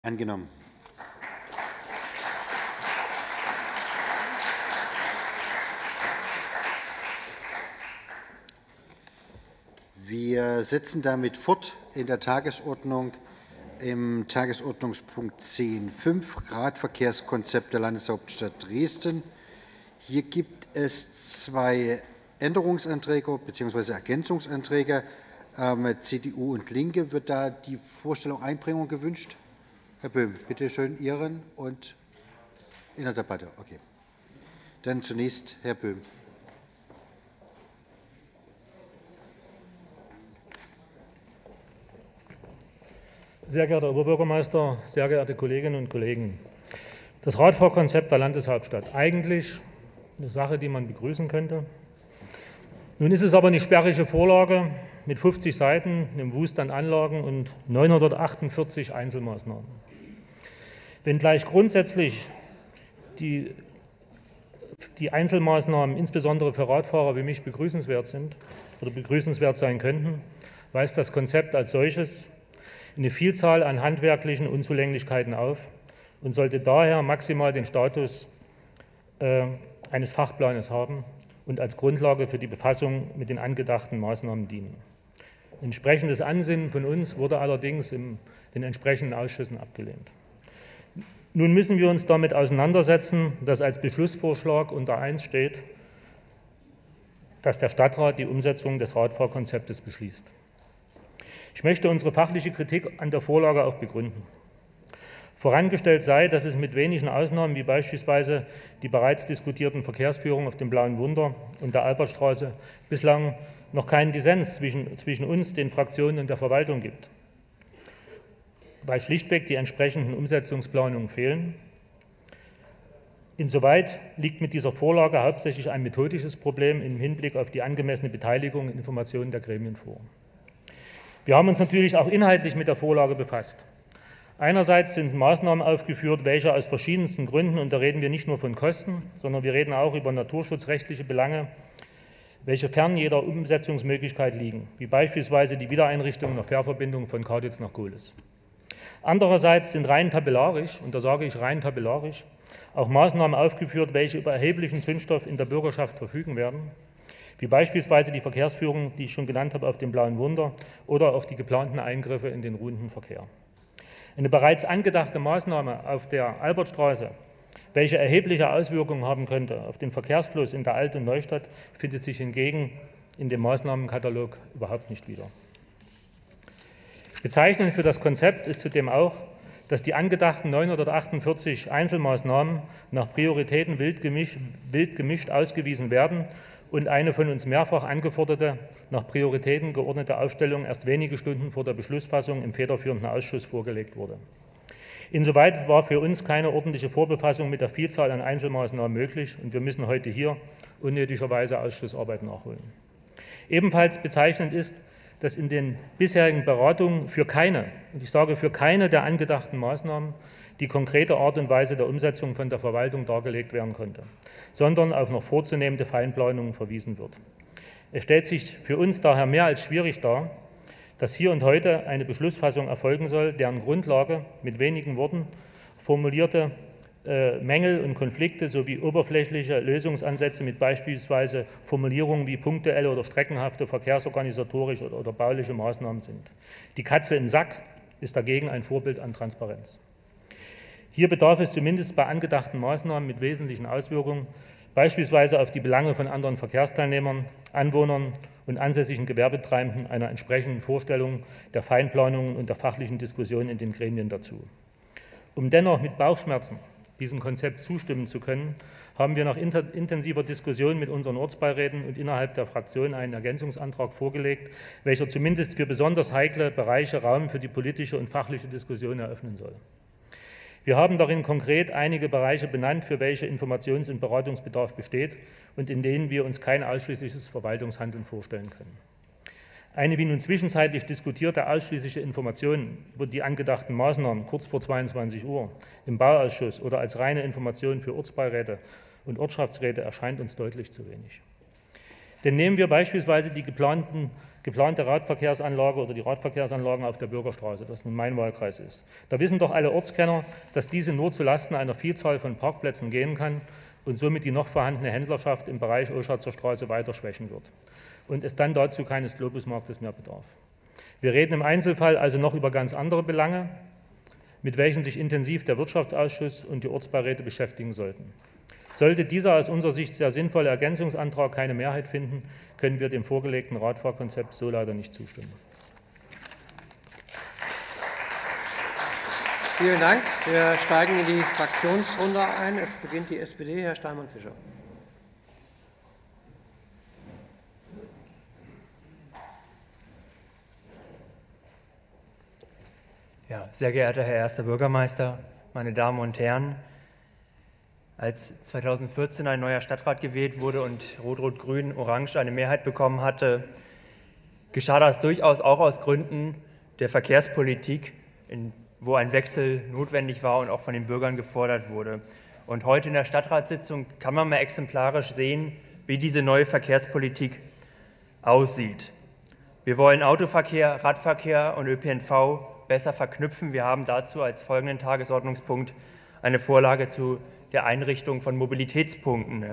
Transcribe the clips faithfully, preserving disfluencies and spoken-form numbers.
Angenommen. Wir setzen damit fort in der Tagesordnung im Tagesordnungspunkt zehn Punkt fünf, Radverkehrskonzept der Landeshauptstadt Dresden. Hier gibt es zwei Änderungsanträge bzw. Ergänzungsanträge, ähm, C D U und Linke. Wird da die Vorstellung, Einbringung gewünscht? Herr Böhm, bitte schön Ihren und in der Debatte. Okay. Dann zunächst Herr Böhm. Sehr geehrter Herr Oberbürgermeister, sehr geehrte Kolleginnen und Kollegen! Das Radfahrkonzept der Landeshauptstadt, eigentlich eine Sache, die man begrüßen könnte. Nun ist es aber eine sperrige Vorlage mit fünfzig Seiten, einem Wust an Anlagen und neunhundertachtundvierzig Einzelmaßnahmen. Wenngleich grundsätzlich die, die Einzelmaßnahmen insbesondere für Radfahrer wie mich begrüßenswert sind oder begrüßenswert sein könnten, weist das Konzept als solches eine Vielzahl an handwerklichen Unzulänglichkeiten auf und sollte daher maximal den Status äh, eines Fachplanes haben und als Grundlage für die Befassung mit den angedachten Maßnahmen dienen. Entsprechendes Ansinnen von uns wurde allerdings in den entsprechenden Ausschüssen abgelehnt. Nun müssen wir uns damit auseinandersetzen, dass als Beschlussvorschlag unter eins steht, dass der Stadtrat die Umsetzung des Radfahrkonzeptes beschließt. Ich möchte unsere fachliche Kritik an der Vorlage auch begründen. Vorangestellt sei, dass es mit wenigen Ausnahmen, wie beispielsweise die bereits diskutierten Verkehrsführungen auf dem Blauen Wunder und der Albertstraße, bislang noch keinen Dissens zwischen, zwischen uns, den Fraktionen und der Verwaltung gibt, weil schlichtweg die entsprechenden Umsetzungsplanungen fehlen. Insoweit liegt mit dieser Vorlage hauptsächlich ein methodisches Problem im Hinblick auf die angemessene Beteiligung und Informationen der Gremien vor. Wir haben uns natürlich auch inhaltlich mit der Vorlage befasst. Einerseits sind Maßnahmen aufgeführt, welche aus verschiedensten Gründen, und da reden wir nicht nur von Kosten, sondern wir reden auch über naturschutzrechtliche Belange, welche fern jeder Umsetzungsmöglichkeit liegen, wie beispielsweise die Wiedereinrichtung einer Fährverbindung von Karditz nach Gohlis. Andererseits sind rein tabellarisch, und da sage ich rein tabellarisch, auch Maßnahmen aufgeführt, welche über erheblichen Zündstoff in der Bürgerschaft verfügen werden, wie beispielsweise die Verkehrsführung, die ich schon genannt habe, auf dem Blauen Wunder oder auch die geplanten Eingriffe in den ruhenden Verkehr. Eine bereits angedachte Maßnahme auf der Albertstraße, welche erhebliche Auswirkungen haben könnte auf den Verkehrsfluss in der Alt- und Neustadt, findet sich hingegen in dem Maßnahmenkatalog überhaupt nicht wieder. Bezeichnend für das Konzept ist zudem auch, dass die angedachten neunhundertachtundvierzig Einzelmaßnahmen nach Prioritäten wild gemischt, wild gemischt ausgewiesen werden und eine von uns mehrfach angeforderte, nach Prioritäten geordnete Aufstellung erst wenige Stunden vor der Beschlussfassung im federführenden Ausschuss vorgelegt wurde. Insoweit war für uns keine ordentliche Vorbefassung mit der Vielzahl an Einzelmaßnahmen möglich, und wir müssen heute hier unnötigerweise Ausschussarbeit nachholen. Ebenfalls bezeichnend ist, dass in den bisherigen Beratungen für keine, und ich sage für keine der angedachten Maßnahmen, die konkrete Art und Weise der Umsetzung von der Verwaltung dargelegt werden konnte, sondern auf noch vorzunehmende Feinplanungen verwiesen wird. Es stellt sich für uns daher mehr als schwierig dar, dass hier und heute eine Beschlussfassung erfolgen soll, deren Grundlage mit wenigen Worten formulierte äh, Mängel und Konflikte sowie oberflächliche Lösungsansätze mit beispielsweise Formulierungen wie punktuelle oder streckenhafte verkehrsorganisatorische oder, oder bauliche Maßnahmen sind. Die Katze im Sack ist dagegen ein Vorbild an Transparenz. Hier bedarf es zumindest bei angedachten Maßnahmen mit wesentlichen Auswirkungen, beispielsweise auf die Belange von anderen Verkehrsteilnehmern, Anwohnern und ansässigen Gewerbetreibenden, einer entsprechenden Vorstellung der Feinplanungen und der fachlichen Diskussion in den Gremien dazu. Um dennoch mit Bauchschmerzen diesem Konzept zustimmen zu können, haben wir nach intensiver Diskussion mit unseren Ortsbeiräten und innerhalb der Fraktion einen Ergänzungsantrag vorgelegt, welcher zumindest für besonders heikle Bereiche Raum für die politische und fachliche Diskussion eröffnen soll. Wir haben darin konkret einige Bereiche benannt, für welche Informations- und Beratungsbedarf besteht und in denen wir uns kein ausschließliches Verwaltungshandeln vorstellen können. Eine wie nun zwischenzeitlich diskutierte ausschließliche Information über die angedachten Maßnahmen kurz vor zweiundzwanzig Uhr im Bauausschuss oder als reine Information für Ortsbeiräte und Ortschaftsräte erscheint uns deutlich zu wenig. Denn nehmen wir beispielsweise die geplanten geplante Radverkehrsanlage oder die Radverkehrsanlagen auf der Bürgerstraße, das nun mein Wahlkreis ist. Da wissen doch alle Ortskenner, dass diese nur zulasten einer Vielzahl von Parkplätzen gehen kann und somit die noch vorhandene Händlerschaft im Bereich Oschatzer Straße weiter schwächen wird und es dann dazu keines Globusmarktes mehr bedarf. Wir reden im Einzelfall also noch über ganz andere Belange, mit welchen sich intensiv der Wirtschaftsausschuss und die Ortsbeiräte beschäftigen sollten. Sollte dieser aus unserer Sicht sehr sinnvolle Ergänzungsantrag keine Mehrheit finden, können wir dem vorgelegten Radfahrkonzept so leider nicht zustimmen. Vielen Dank. Wir steigen in die Fraktionsrunde ein. Es beginnt die S P D. Herr Steinmann-Fischer. Ja, sehr geehrter Herr Erster Bürgermeister, meine Damen und Herren, als zweitausendvierzehn ein neuer Stadtrat gewählt wurde und Rot-Rot-Grün-Orange eine Mehrheit bekommen hatte, geschah das durchaus auch aus Gründen der Verkehrspolitik, in, wo ein Wechsel notwendig war und auch von den Bürgern gefordert wurde. Und heute in der Stadtratssitzung kann man mal exemplarisch sehen, wie diese neue Verkehrspolitik aussieht. Wir wollen Autoverkehr, Radverkehr und Ö P N V besser verknüpfen. Wir haben dazu als folgenden Tagesordnungspunkt eine Vorlage zu der Einrichtung von Mobilitätspunkten.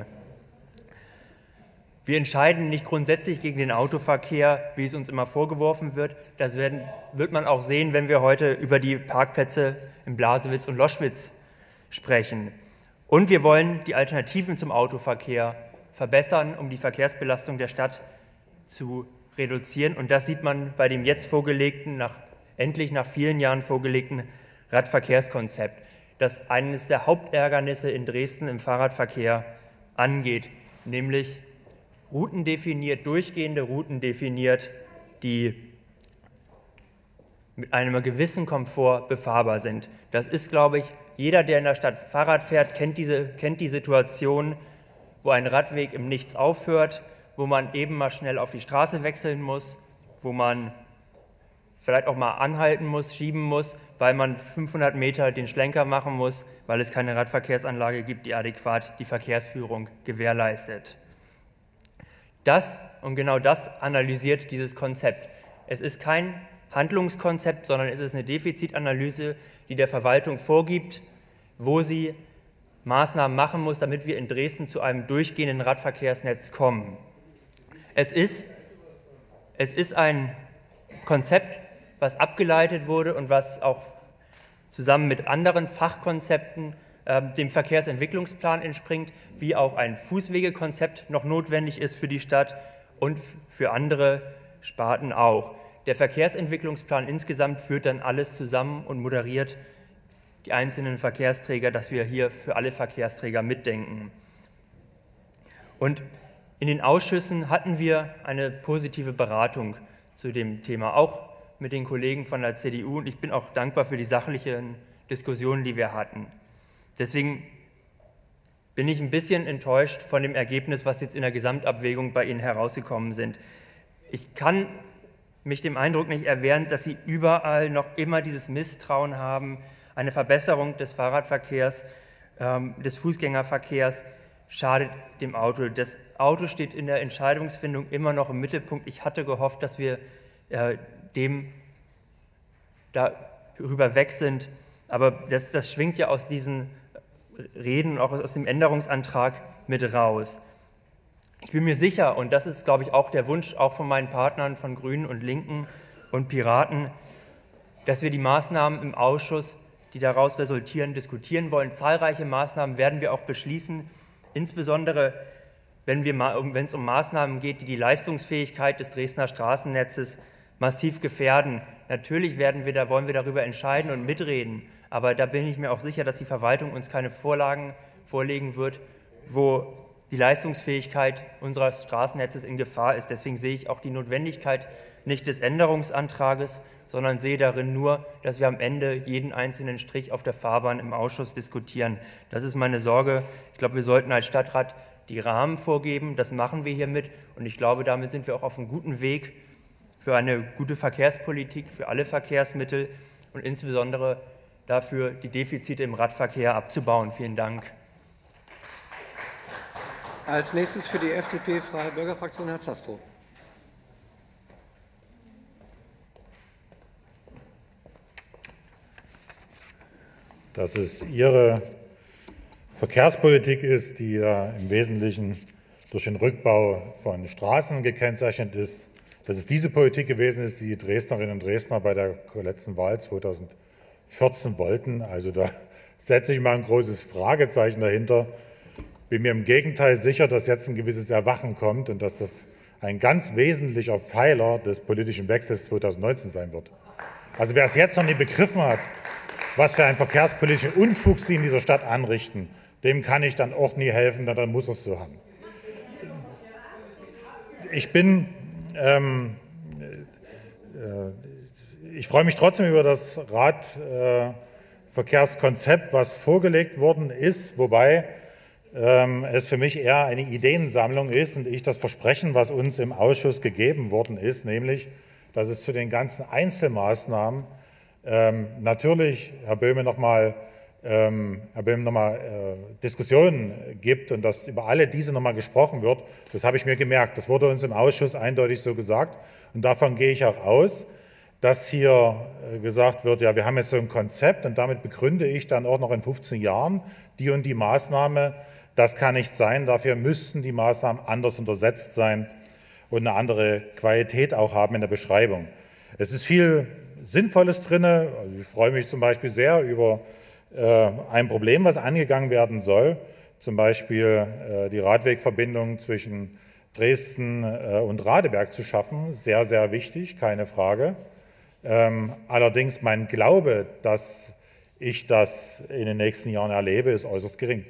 Wir entscheiden nicht grundsätzlich gegen den Autoverkehr, wie es uns immer vorgeworfen wird. Das werden, wird man auch sehen, wenn wir heute über die Parkplätze in Blasewitz und Loschwitz sprechen. Und wir wollen die Alternativen zum Autoverkehr verbessern, um die Verkehrsbelastung der Stadt zu reduzieren. Und das sieht man bei dem jetzt vorgelegten, nach, endlich nach vielen Jahren vorgelegten Radverkehrskonzept, das eines der Hauptärgernisse in Dresden im Fahrradverkehr angeht, nämlich Routen definiert, durchgehende Routen definiert, die mit einem gewissen Komfort befahrbar sind. Das ist, glaube ich, jeder, der in der Stadt Fahrrad fährt, kennt diese, kennt die Situation, wo ein Radweg im Nichts aufhört, wo man eben mal schnell auf die Straße wechseln muss, wo man vielleicht auch mal anhalten muss, schieben muss, weil man fünfhundert Meter den Schlenker machen muss, weil es keine Radverkehrsanlage gibt, die adäquat die Verkehrsführung gewährleistet. Das und genau das analysiert dieses Konzept. Es ist kein Handlungskonzept, sondern es ist eine Defizitanalyse, die der Verwaltung vorgibt, wo sie Maßnahmen machen muss, damit wir in Dresden zu einem durchgehenden Radverkehrsnetz kommen. Es ist, es ist ein Konzept, was abgeleitet wurde und was auch zusammen mit anderen Fachkonzepten äh, dem Verkehrsentwicklungsplan entspringt, wie auch ein Fußwegekonzept noch notwendig ist für die Stadt und für andere Sparten auch. Der Verkehrsentwicklungsplan insgesamt führt dann alles zusammen und moderiert die einzelnen Verkehrsträger, dass wir hier für alle Verkehrsträger mitdenken. Und in den Ausschüssen hatten wir eine positive Beratung zu dem Thema, auch mit den Kollegen von der C D U. Und ich bin auch dankbar für die sachlichen Diskussionen, die wir hatten. Deswegen bin ich ein bisschen enttäuscht von dem Ergebnis, was jetzt in der Gesamtabwägung bei Ihnen herausgekommen sind. Ich kann mich dem Eindruck nicht erwehren, dass Sie überall noch immer dieses Misstrauen haben. Eine Verbesserung des Fahrradverkehrs, ähm, des Fußgängerverkehrs schadet dem Auto. Das Auto steht in der Entscheidungsfindung immer noch im Mittelpunkt. Ich hatte gehofft, dass wir äh, dem darüber weg sind. Aber das, das schwingt ja aus diesen Reden und auch aus dem Änderungsantrag mit raus. Ich bin mir sicher, und das ist, glaube ich, auch der Wunsch auch von meinen Partnern von Grünen und Linken und Piraten, dass wir die Maßnahmen im Ausschuss, die daraus resultieren, diskutieren wollen. Zahlreiche Maßnahmen werden wir auch beschließen, insbesondere wenn, wir, wenn es um Maßnahmen geht, die die Leistungsfähigkeit des Dresdner Straßennetzes massiv gefährden. Natürlich werden wir da, wollen wir darüber entscheiden und mitreden, aber da bin ich mir auch sicher, dass die Verwaltung uns keine Vorlagen vorlegen wird, wo die Leistungsfähigkeit unseres Straßennetzes in Gefahr ist. Deswegen sehe ich auch die Notwendigkeit nicht des Änderungsantrages, sondern sehe darin nur, dass wir am Ende jeden einzelnen Strich auf der Fahrbahn im Ausschuss diskutieren. Das ist meine Sorge. Ich glaube, wir sollten als Stadtrat die Rahmen vorgeben. Das machen wir hiermit. Und ich glaube, damit sind wir auch auf einem guten Weg für eine gute Verkehrspolitik, für alle Verkehrsmittel und insbesondere dafür, die Defizite im Radverkehr abzubauen. Vielen Dank. Als nächstes für die F D P Freie Bürgerfraktion Herr Zastrow. dass es Ihre Verkehrspolitik ist, die ja im Wesentlichen durch den Rückbau von Straßen gekennzeichnet ist, dass es diese Politik gewesen ist, die Dresdnerinnen und Dresdner bei der letzten Wahl zweitausendvierzehn wollten. Also da setze ich mal ein großes Fragezeichen dahinter. Bin mir im Gegenteil sicher, dass jetzt ein gewisses Erwachen kommt und dass das ein ganz wesentlicher Pfeiler des politischen Wechsels zweitausendneunzehn sein wird. Also wer es jetzt noch nicht begriffen hat, was für einen verkehrspolitischen Unfug Sie in dieser Stadt anrichten, dem kann ich dann auch nie helfen, dann muss er es so haben. Ich bin, ähm, äh, ich freue mich trotzdem über das Radverkehrskonzept, äh, was vorgelegt worden ist, wobei ähm, es für mich eher eine Ideensammlung ist und ich das Versprechen, was uns im Ausschuss gegeben worden ist, nämlich, dass es zu den ganzen Einzelmaßnahmen ähm, natürlich, Herr Böhme, noch mal Ähm, Herr Böhm, nochmal äh, Diskussionen gibt und dass über alle diese nochmal gesprochen wird, das habe ich mir gemerkt. Das wurde uns im Ausschuss eindeutig so gesagt. Und davon gehe ich auch aus, dass hier äh, gesagt wird, ja, wir haben jetzt so ein Konzept und damit begründe ich dann auch noch in fünfzehn Jahren die und die Maßnahme. Das kann nicht sein. Dafür müssten die Maßnahmen anders untersetzt sein und eine andere Qualität auch haben in der Beschreibung. Es ist viel Sinnvolles drin. Also ich freue mich zum Beispiel sehr über ein Problem, was angegangen werden soll, zum Beispiel die Radwegverbindung zwischen Dresden und Radeberg zu schaffen, sehr, sehr wichtig, keine Frage. Allerdings mein Glaube, dass ich das in den nächsten Jahren erlebe, ist äußerst gering.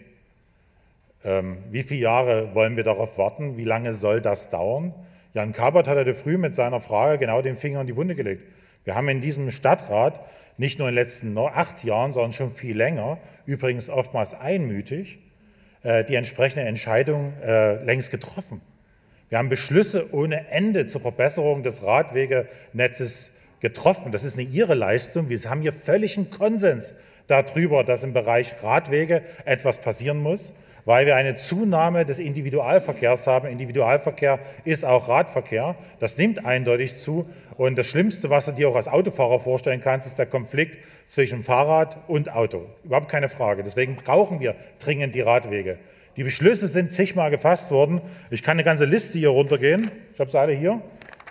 Wie viele Jahre wollen wir darauf warten? Wie lange soll das dauern? Jan Kabert hat heute früh mit seiner Frage genau den Finger in die Wunde gelegt. Wir haben in diesem Stadtrat nicht nur in den letzten acht Jahren, sondern schon viel länger, übrigens oftmals einmütig, die entsprechende Entscheidung längst getroffen. Wir haben Beschlüsse ohne Ende zur Verbesserung des Radwegenetzes getroffen. Das ist nicht Ihre Leistung. Wir haben hier völligen Konsens darüber, dass im Bereich Radwege etwas passieren muss, weil wir eine Zunahme des Individualverkehrs haben. Individualverkehr ist auch Radverkehr. Das nimmt eindeutig zu. Und das Schlimmste, was du dir auch als Autofahrer vorstellen kannst, ist der Konflikt zwischen Fahrrad und Auto. Überhaupt keine Frage. Deswegen brauchen wir dringend die Radwege. Die Beschlüsse sind zigmal gefasst worden. Ich kann eine ganze Liste hier runtergehen. Ich habe sie alle hier.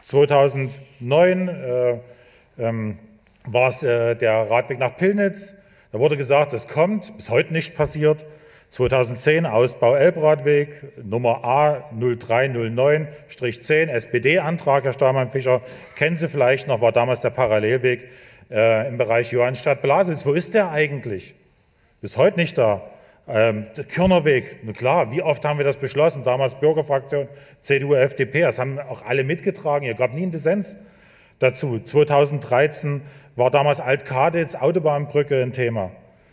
zweitausendneun äh, ähm, war es äh, der Radweg nach Pillnitz. Da wurde gesagt, es kommt, bis heute nicht passiert. zweitausendzehn Ausbau Elbradweg, Nummer A null drei null neun zehn, S P D-Antrag, Herr Stahlmann-Fischer, kennen Sie vielleicht noch, war damals der Parallelweg äh, im Bereich Johannstadt-Blasitz. Wo ist der eigentlich? Bis heute nicht da. Ähm, der Kürnerweg, na klar, wie oft haben wir das beschlossen? Damals Bürgerfraktion, C D U, F D P, das haben auch alle mitgetragen, hier gab nie einen Dissens dazu. zweitausenddreizehn war damals Alt-Kaditz, Autobahnbrücke ein Thema.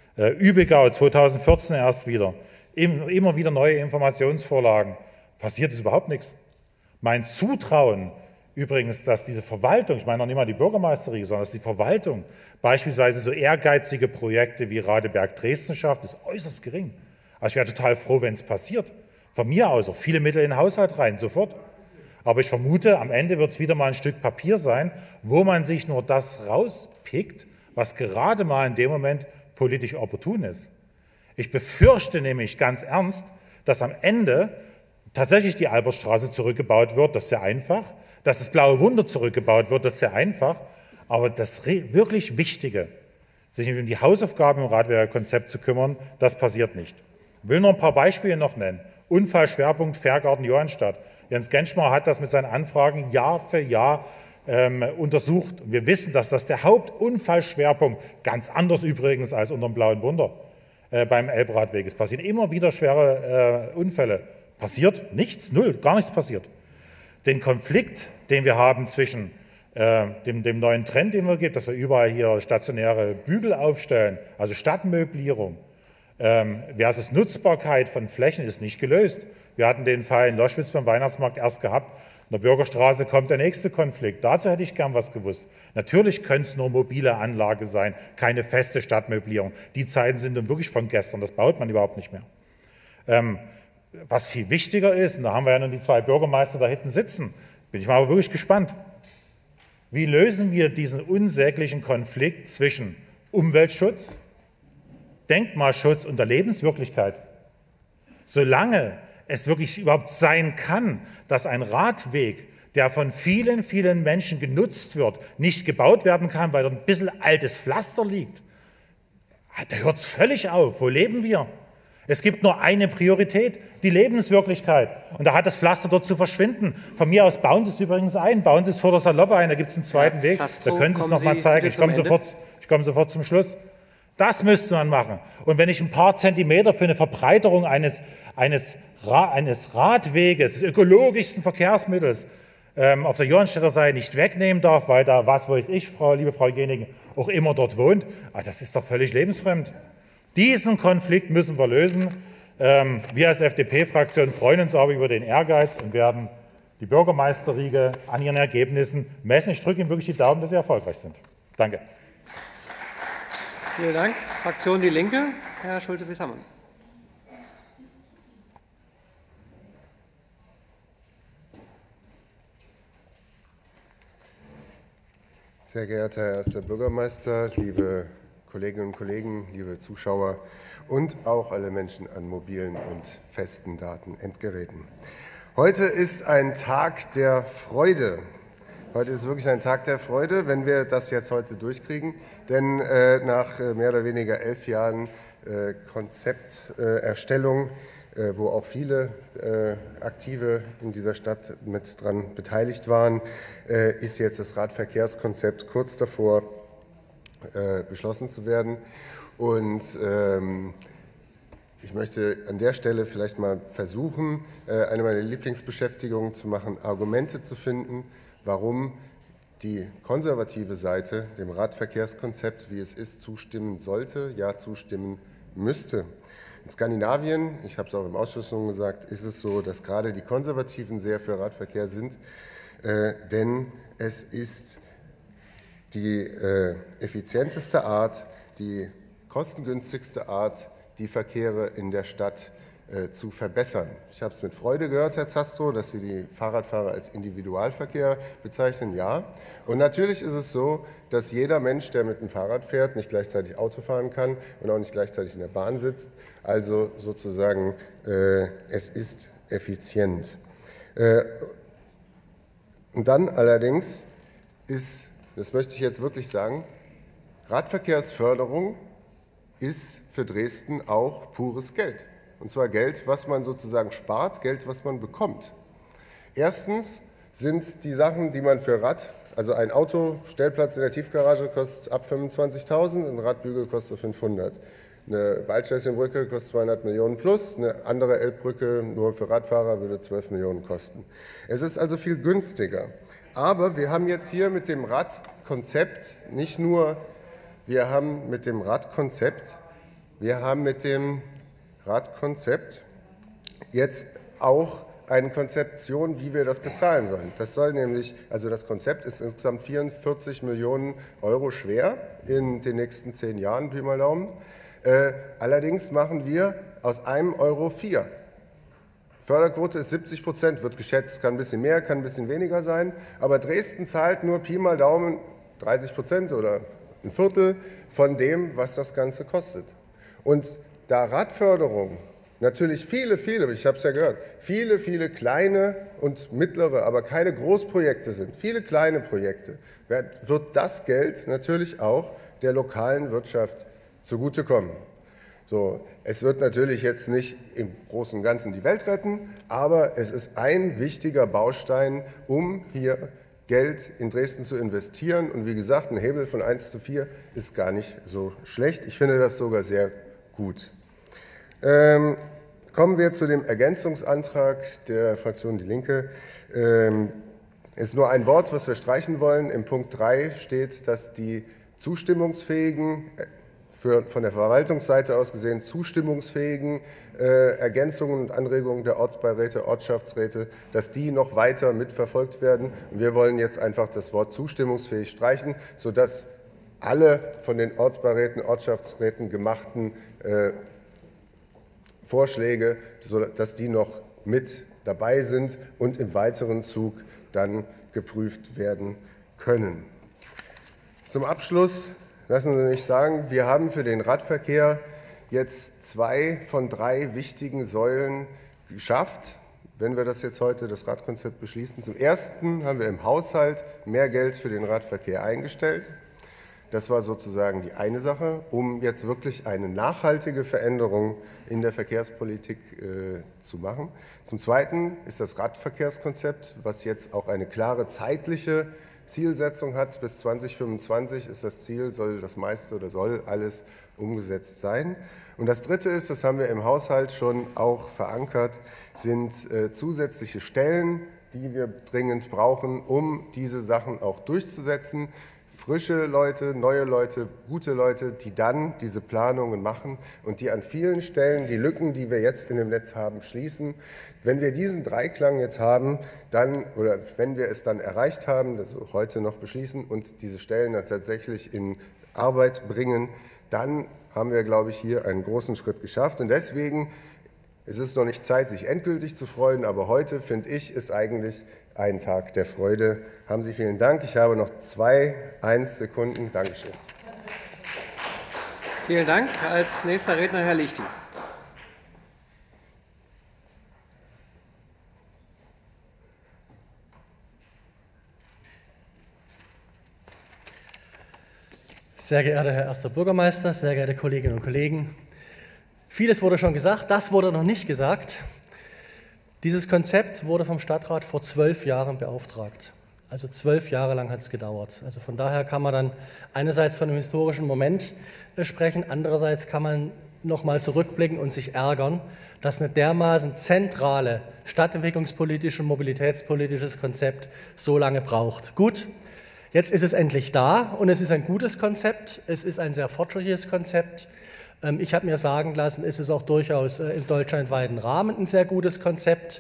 Übigau zweitausendvierzehn erst wieder. Immer wieder neue Informationsvorlagen. Passiert ist überhaupt nichts. Mein Zutrauen übrigens, dass diese Verwaltung, ich meine noch nicht mal die Bürgermeisterie, sondern dass die Verwaltung beispielsweise so ehrgeizige Projekte wie Radeberg-Dresden schafft, ist äußerst gering. Also ich wäre total froh, wenn es passiert. Von mir aus auch viele Mittel in den Haushalt rein, sofort. Aber ich vermute, am Ende wird es wieder mal ein Stück Papier sein, wo man sich nur das rauspickt, was gerade mal in dem Moment politisch opportun ist. Ich befürchte nämlich ganz ernst, dass am Ende tatsächlich die Albertstraße zurückgebaut wird, das ist sehr einfach, dass das Blaue Wunder zurückgebaut wird, das ist sehr einfach, aber das wirklich Wichtige, sich um die Hausaufgaben im Radwegekonzept zu kümmern, das passiert nicht. Ich will noch ein paar Beispiele noch nennen. Unfallschwerpunkt Fährgarten-Johannstadt. Jens Genschmar hat das mit seinen Anfragen Jahr für Jahr Ähm, untersucht. Wir wissen, dass das der Hauptunfallschwerpunkt, ganz anders übrigens als unter dem Blauen Wunder, äh, beim Elbradweg ist. Passieren immer wieder schwere äh, Unfälle. Passiert nichts, null, gar nichts passiert. Den Konflikt, den wir haben zwischen äh, dem, dem neuen Trend, den wir gibt, dass wir überall hier stationäre Bügel aufstellen, also Stadtmöblierung, ähm, versus Nutzbarkeit von Flächen, ist nicht gelöst. Wir hatten den Fall in Loschwitz beim Weihnachtsmarkt erst gehabt. In der Bürgerstraße kommt der nächste Konflikt. Dazu hätte ich gern was gewusst. Natürlich können es nur mobile Anlage sein, keine feste Stadtmöblierung. Die Zeiten sind nun wirklich von gestern, das baut man überhaupt nicht mehr. Ähm, was viel wichtiger ist, und da haben wir ja nun die zwei Bürgermeister da hinten sitzen, bin ich mal aber wirklich gespannt. Wie lösen wir diesen unsäglichen Konflikt zwischen Umweltschutz Denkmalschutz und der Lebenswirklichkeit. Solange es wirklich überhaupt sein kann, dass ein Radweg, der von vielen, vielen Menschen genutzt wird, nicht gebaut werden kann, weil dort ein bisschen altes Pflaster liegt, da hört es völlig auf. Wo leben wir? Es gibt nur eine Priorität, die Lebenswirklichkeit. Und da hat das Pflaster dort zu verschwinden. Von mir aus bauen Sie es übrigens ein. Bauen Sie es vor der Saloppe ein, da gibt es einen zweiten Weg. Da können Sie es noch mal zeigen. Ich komme sofort, ich komme sofort zum Schluss. Das müsste man machen. Und wenn ich ein paar Zentimeter für eine Verbreiterung eines, eines, eines Radweges, des ökologischsten Verkehrsmittels, ähm, auf der Johannstädter Seite nicht wegnehmen darf, weil da, was weiß ich, Frau, liebe Frau Jenigen, auch immer dort wohnt, ah, das ist doch völlig lebensfremd. Diesen Konflikt müssen wir lösen. Ähm, wir als F D P-Fraktion freuen uns aber über den Ehrgeiz und werden die Bürgermeisterriege an ihren Ergebnissen messen. Ich drücke Ihnen wirklich die Daumen, dass Sie erfolgreich sind. Danke. Vielen Dank. Fraktion Die Linke, Herr Schulte-Wissermann. Sehr geehrter Herr erster Bürgermeister, liebe Kolleginnen und Kollegen, liebe Zuschauer und auch alle Menschen an mobilen und festen Datenendgeräten. Heute ist ein Tag der Freude. Heute ist wirklich ein Tag der Freude, wenn wir das jetzt heute durchkriegen, denn äh, nach äh, mehr oder weniger elf Jahren äh, Konzepterstellung, äh, wo auch viele äh, Aktive in dieser Stadt mit dran beteiligt waren, äh, ist jetzt das Radverkehrskonzept kurz davor, äh, beschlossen zu werden. Und ähm, ich möchte an der Stelle vielleicht mal versuchen, äh, eine meiner Lieblingsbeschäftigungen zu machen, Argumente zu finden, warum die konservative Seite dem Radverkehrskonzept, wie es ist, zustimmen sollte, ja zustimmen müsste. In Skandinavien, ich habe es auch im Ausschuss schon gesagt, ist es so, dass gerade die Konservativen sehr für Radverkehr sind, äh, denn es ist die äh, effizienteste Art, die kostengünstigste Art, die Verkehre in der Stadt äh, zu verbessern. Ich habe es mit Freude gehört, Herr Zastrow, dass Sie die Fahrradfahrer als Individualverkehr bezeichnen. Ja. Und natürlich ist es so, dass jeder Mensch, der mit dem Fahrrad fährt, nicht gleichzeitig Auto fahren kann und auch nicht gleichzeitig in der Bahn sitzt. Also sozusagen, äh, es ist effizient. Äh, und dann allerdings ist, das möchte ich jetzt wirklich sagen, Radverkehrsförderung ist für Dresden auch pures Geld. Und zwar Geld, was man sozusagen spart, Geld, was man bekommt. Erstens sind die Sachen, die man für Rad, also ein Autostellplatz in der Tiefgarage kostet ab fünfundzwanzigtausend, ein Radbügel kostet fünfhundert. Eine Waldschlösschenbrücke kostet zweihundert Millionen plus, eine andere Elbbrücke nur für Radfahrer würde zwölf Millionen kosten. Es ist also viel günstiger. Aber wir haben jetzt hier mit dem Radkonzept nicht nur, wir haben mit dem Radkonzept, wir haben mit dem Radkonzept jetzt auch eine Konzeption, wie wir das bezahlen sollen. Das soll nämlich, also das Konzept ist insgesamt vierundvierzig Millionen Euro schwer in den nächsten zehn Jahren, Pi mal Daumen. Äh, allerdings machen wir aus einem Euro vier. Förderquote ist siebzig Prozent, wird geschätzt, kann ein bisschen mehr, kann ein bisschen weniger sein, aber Dresden zahlt nur Pi mal Daumen dreißig Prozent oder ein Viertel von dem, was das Ganze kostet. Und da Radförderung natürlich viele, viele, ich habe es ja gehört, viele, viele kleine und mittlere, aber keine Großprojekte sind, viele kleine Projekte, wird das Geld natürlich auch der lokalen Wirtschaft zugutekommen. So, es wird natürlich jetzt nicht im Großen und Ganzen die Welt retten, aber es ist ein wichtiger Baustein, um hier Geld in Dresden zu investieren. Und wie gesagt, ein Hebel von eins zu vier ist gar nicht so schlecht. Ich finde das sogar sehr gut. Ähm, kommen wir zu dem Ergänzungsantrag der Fraktion Die Linke. Ähm, es ist nur ein Wort, was wir streichen wollen. Im Punkt drei steht, dass die zustimmungsfähigen, für, von der Verwaltungsseite aus gesehen zustimmungsfähigen äh, Ergänzungen und Anregungen der Ortsbeiräte, Ortschaftsräte, dass die noch weiter mitverfolgt werden. Und wir wollen jetzt einfach das Wort zustimmungsfähig streichen, sodass alle von den Ortsbeiräten, Ortschaftsräten gemachten äh, Vorschläge, dass die noch mit dabei sind und im weiteren Zug dann geprüft werden können. Zum Abschluss lassen Sie mich sagen, wir haben für den Radverkehr jetzt zwei von drei wichtigen Säulen geschafft, wenn wir das jetzt heute, das Radkonzept beschließen. Zum Ersten haben wir im Haushalt mehr Geld für den Radverkehr eingestellt. Das war sozusagen die eine Sache, um jetzt wirklich eine nachhaltige Veränderung in der Verkehrspolitik äh, zu machen. Zum Zweiten ist das Radverkehrskonzept, was jetzt auch eine klare zeitliche Zielsetzung hat. Bis zweitausendfünfundzwanzig ist das Ziel, soll das meiste oder soll alles umgesetzt sein. Und das Dritte ist, das haben wir im Haushalt schon auch verankert, sind äh, zusätzliche Stellen, die wir dringend brauchen, um diese Sachen auch durchzusetzen. Frische Leute, neue Leute, gute Leute, die dann diese Planungen machen und die an vielen Stellen die Lücken, die wir jetzt in dem Netz haben, schließen. Wenn wir diesen Dreiklang jetzt haben, dann, oder wenn wir es dann erreicht haben, das heute noch beschließen und diese Stellen dann tatsächlich in Arbeit bringen, dann haben wir, glaube ich, hier einen großen Schritt geschafft. Und deswegen ist es noch nicht Zeit, sich endgültig zu freuen, aber heute, finde ich, ist eigentlich ein Tag der Freude. Haben Sie vielen Dank. Ich habe noch zwei, eins Sekunden. Dankeschön. Vielen Dank. Als nächster Redner Herr Lichty. Sehr geehrter Herr erster Bürgermeister, sehr geehrte Kolleginnen und Kollegen, vieles wurde schon gesagt, das wurde noch nicht gesagt. Dieses Konzept wurde vom Stadtrat vor zwölf Jahren beauftragt. Also zwölf Jahre lang hat es gedauert. Also von daher kann man dann einerseits von einem historischen Moment sprechen, andererseits kann man nochmal zurückblicken und sich ärgern, dass ein dermaßen zentrale stadtentwicklungspolitisches und mobilitätspolitisches Konzept so lange braucht. Gut, jetzt ist es endlich da und es ist ein gutes Konzept, es ist ein sehr fortschrittliches Konzept. Ich habe mir sagen lassen, es ist auch durchaus im deutschlandweiten Rahmen ein sehr gutes Konzept.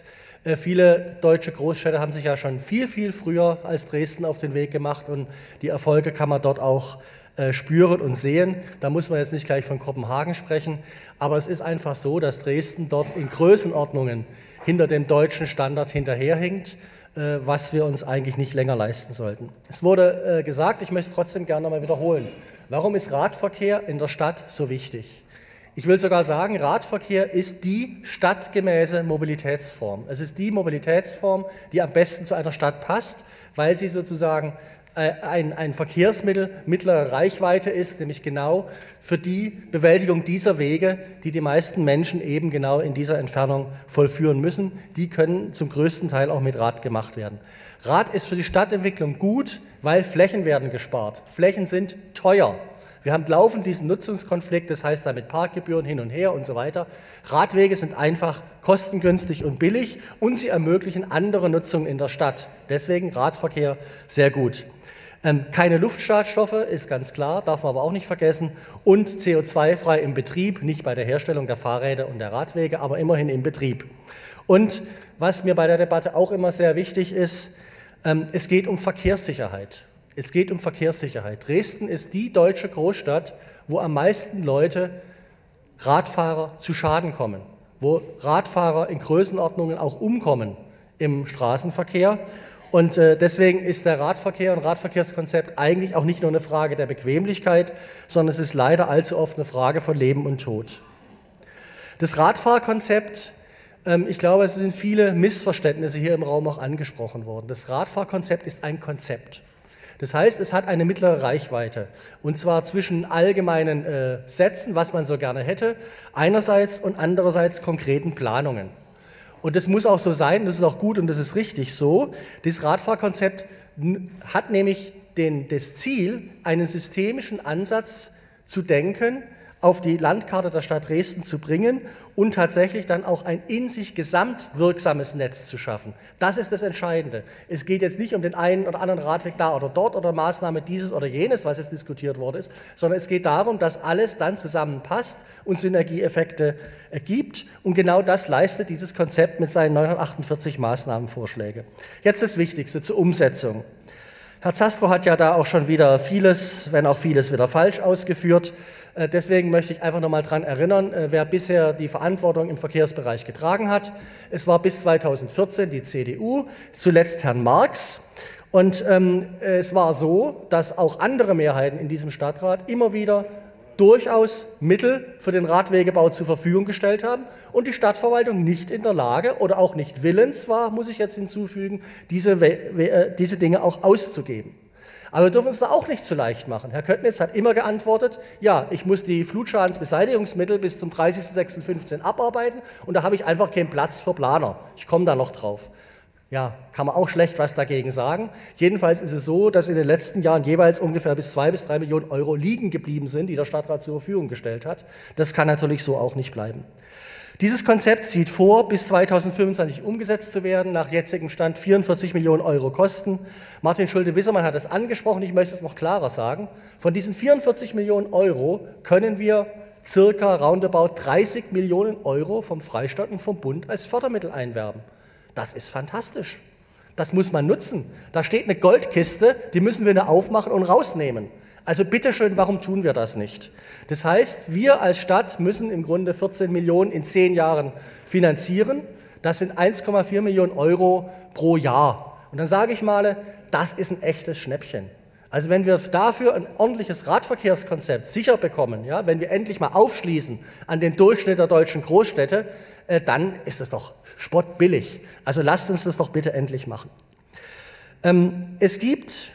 Viele deutsche Großstädte haben sich ja schon viel, viel früher als Dresden auf den Weg gemacht und die Erfolge kann man dort auch spüren und sehen. Da muss man jetzt nicht gleich von Kopenhagen sprechen, aber es ist einfach so, dass Dresden dort in Größenordnungen hinter dem deutschen Standard hinterherhinkt, was wir uns eigentlich nicht länger leisten sollten. Es wurde gesagt, ich möchte es trotzdem gerne mal wiederholen. Warum ist Radverkehr in der Stadt so wichtig? Ich will sogar sagen, Radverkehr ist die stadtgemäße Mobilitätsform. Es ist die Mobilitätsform, die am besten zu einer Stadt passt, weil sie sozusagen ein, ein Verkehrsmittel mittlerer Reichweite ist, nämlich genau für die Bewältigung dieser Wege, die die meisten Menschen eben genau in dieser Entfernung vollführen müssen. Die können zum größten Teil auch mit Rad gemacht werden. Rad ist für die Stadtentwicklung gut, weil Flächen werden gespart. Flächen sind teuer. Wir haben laufend diesen Nutzungskonflikt, das heißt damit Parkgebühren hin und her und so weiter. Radwege sind einfach kostengünstig und billig und sie ermöglichen andere Nutzungen in der Stadt. Deswegen Radverkehr sehr gut. Ähm, keine Luftschadstoffe, ist ganz klar, darf man aber auch nicht vergessen. Und C O zwei frei im Betrieb, nicht bei der Herstellung der Fahrräder und der Radwege, aber immerhin im Betrieb. Und was mir bei der Debatte auch immer sehr wichtig ist, ähm, es geht um Verkehrssicherheit. Es geht um Verkehrssicherheit. Dresden ist die deutsche Großstadt, wo am meisten Leute, Radfahrer, zu Schaden kommen, wo Radfahrer in Größenordnungen auch umkommen im Straßenverkehr. Und deswegen ist der Radverkehr und Radverkehrskonzept eigentlich auch nicht nur eine Frage der Bequemlichkeit, sondern es ist leider allzu oft eine Frage von Leben und Tod. Das Radfahrkonzept, ich glaube, es sind viele Missverständnisse hier im Raum auch angesprochen worden. Das Radfahrkonzept ist ein Konzept. Das heißt, es hat eine mittlere Reichweite, und zwar zwischen allgemeinen äh, Sätzen, was man so gerne hätte, einerseits und andererseits konkreten Planungen. Und das muss auch so sein, das ist auch gut und das ist richtig so. Das Radfahrkonzept hat nämlich den, das Ziel, einen systemischen Ansatz zu denken, auf die Landkarte der Stadt Dresden zu bringen und tatsächlich dann auch ein in sich gesamtwirksames Netz zu schaffen. Das ist das Entscheidende. Es geht jetzt nicht um den einen oder anderen Radweg da oder dort oder Maßnahme dieses oder jenes, was jetzt diskutiert worden ist, sondern es geht darum, dass alles dann zusammenpasst und Synergieeffekte ergibt. Und genau das leistet dieses Konzept mit seinen neunhundertachtundvierzig Maßnahmenvorschlägen. Jetzt das Wichtigste zur Umsetzung. Herr Zastrow hat ja da auch schon wieder vieles, wenn auch vieles wieder falsch ausgeführt. Deswegen möchte ich einfach noch mal daran erinnern, wer bisher die Verantwortung im Verkehrsbereich getragen hat. Es war bis zweitausendvierzehn die C D U, zuletzt Herrn Marx. Und ähm, es war so, dass auch andere Mehrheiten in diesem Stadtrat immer wieder durchaus Mittel für den Radwegebau zur Verfügung gestellt haben und die Stadtverwaltung nicht in der Lage oder auch nicht willens war, muss ich jetzt hinzufügen, diese, diese Dinge auch auszugeben. Aber wir dürfen uns da auch nicht zu leicht machen. Herr Köttnitz hat immer geantwortet, ja, ich muss die Flutschadensbeseitigungsmittel bis zum dreißigsten sechsten fünfzehn abarbeiten und da habe ich einfach keinen Platz für Planer. Ich komme da noch drauf. Ja, kann man auch schlecht was dagegen sagen. Jedenfalls ist es so, dass in den letzten Jahren jeweils ungefähr bis zwei bis drei Millionen Euro liegen geblieben sind, die der Stadtrat zur Verfügung gestellt hat. Das kann natürlich so auch nicht bleiben. Dieses Konzept sieht vor, bis zweitausendfünfundzwanzig umgesetzt zu werden, nach jetzigem Stand vierundvierzig Millionen Euro Kosten. Martin Schulte-Wissermann hat es angesprochen, ich möchte es noch klarer sagen. Von diesen vierundvierzig Millionen Euro können wir circa roundabout dreißig Millionen Euro vom Freistaat und vom Bund als Fördermittel einwerben. Das ist fantastisch. Das muss man nutzen. Da steht eine Goldkiste, die müssen wir nur aufmachen und rausnehmen. Also bitteschön, warum tun wir das nicht? Das heißt, wir als Stadt müssen im Grunde vierzehn Millionen in zehn Jahren finanzieren. Das sind eins Komma vier Millionen Euro pro Jahr. Und dann sage ich mal, das ist ein echtes Schnäppchen. Also wenn wir dafür ein ordentliches Radverkehrskonzept sicher bekommen, ja, wenn wir endlich mal aufschließen an den Durchschnitt der deutschen Großstädte, äh, dann ist das doch spottbillig. Also lasst uns das doch bitte endlich machen. Ähm, es gibt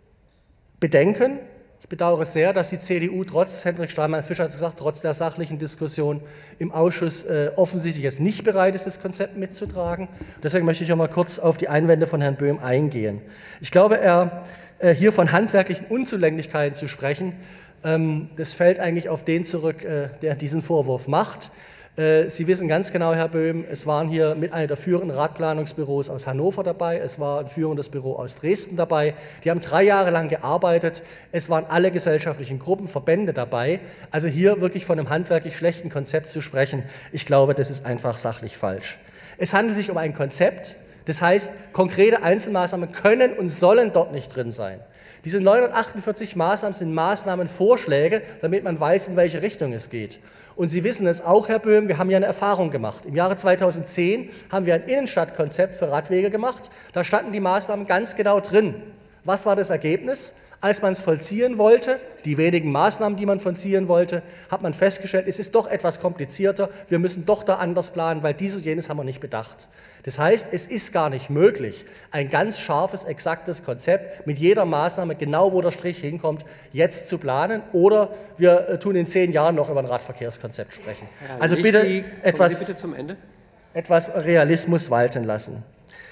Bedenken. Ich bedauere sehr, dass die C D U trotz, Hendrik Stahlmann-Fischer hat es gesagt, trotz der sachlichen Diskussion im Ausschuss äh, offensichtlich jetzt nicht bereit ist, das Konzept mitzutragen. Deswegen möchte ich auch mal kurz auf die Einwände von Herrn Böhm eingehen. Ich glaube, er äh, hier von handwerklichen Unzulänglichkeiten zu sprechen, ähm, das fällt eigentlich auf den zurück, äh, der diesen Vorwurf macht. Sie wissen ganz genau, Herr Böhm, es waren hier mit einer der führenden Radplanungsbüros aus Hannover dabei, es war ein führendes Büro aus Dresden dabei, die haben drei Jahre lang gearbeitet, es waren alle gesellschaftlichen Gruppen, Verbände dabei. Also hier wirklich von einem handwerklich schlechten Konzept zu sprechen, ich glaube, das ist einfach sachlich falsch. Es handelt sich um ein Konzept, das heißt, konkrete Einzelmaßnahmen können und sollen dort nicht drin sein. Diese neunhundertachtundvierzig Maßnahmen sind Maßnahmenvorschläge, damit man weiß, in welche Richtung es geht. Und Sie wissen es auch, Herr Böhm, wir haben ja eine Erfahrung gemacht. Im Jahre zweitausendzehn haben wir ein Innenstadtkonzept für Radwege gemacht. Da standen die Maßnahmen ganz genau drin. Was war das Ergebnis? Als man es vollziehen wollte, die wenigen Maßnahmen, die man vollziehen wollte, hat man festgestellt, es ist doch etwas komplizierter, wir müssen doch da anders planen, weil dies und jenes haben wir nicht bedacht. Das heißt, es ist gar nicht möglich, ein ganz scharfes, exaktes Konzept mit jeder Maßnahme, genau wo der Strich hinkommt, jetzt zu planen, oder wir tun in zehn Jahren noch über ein Radverkehrskonzept sprechen. Herr Also Lichti, bitte etwas, bitte zum Ende. etwas Realismus walten lassen.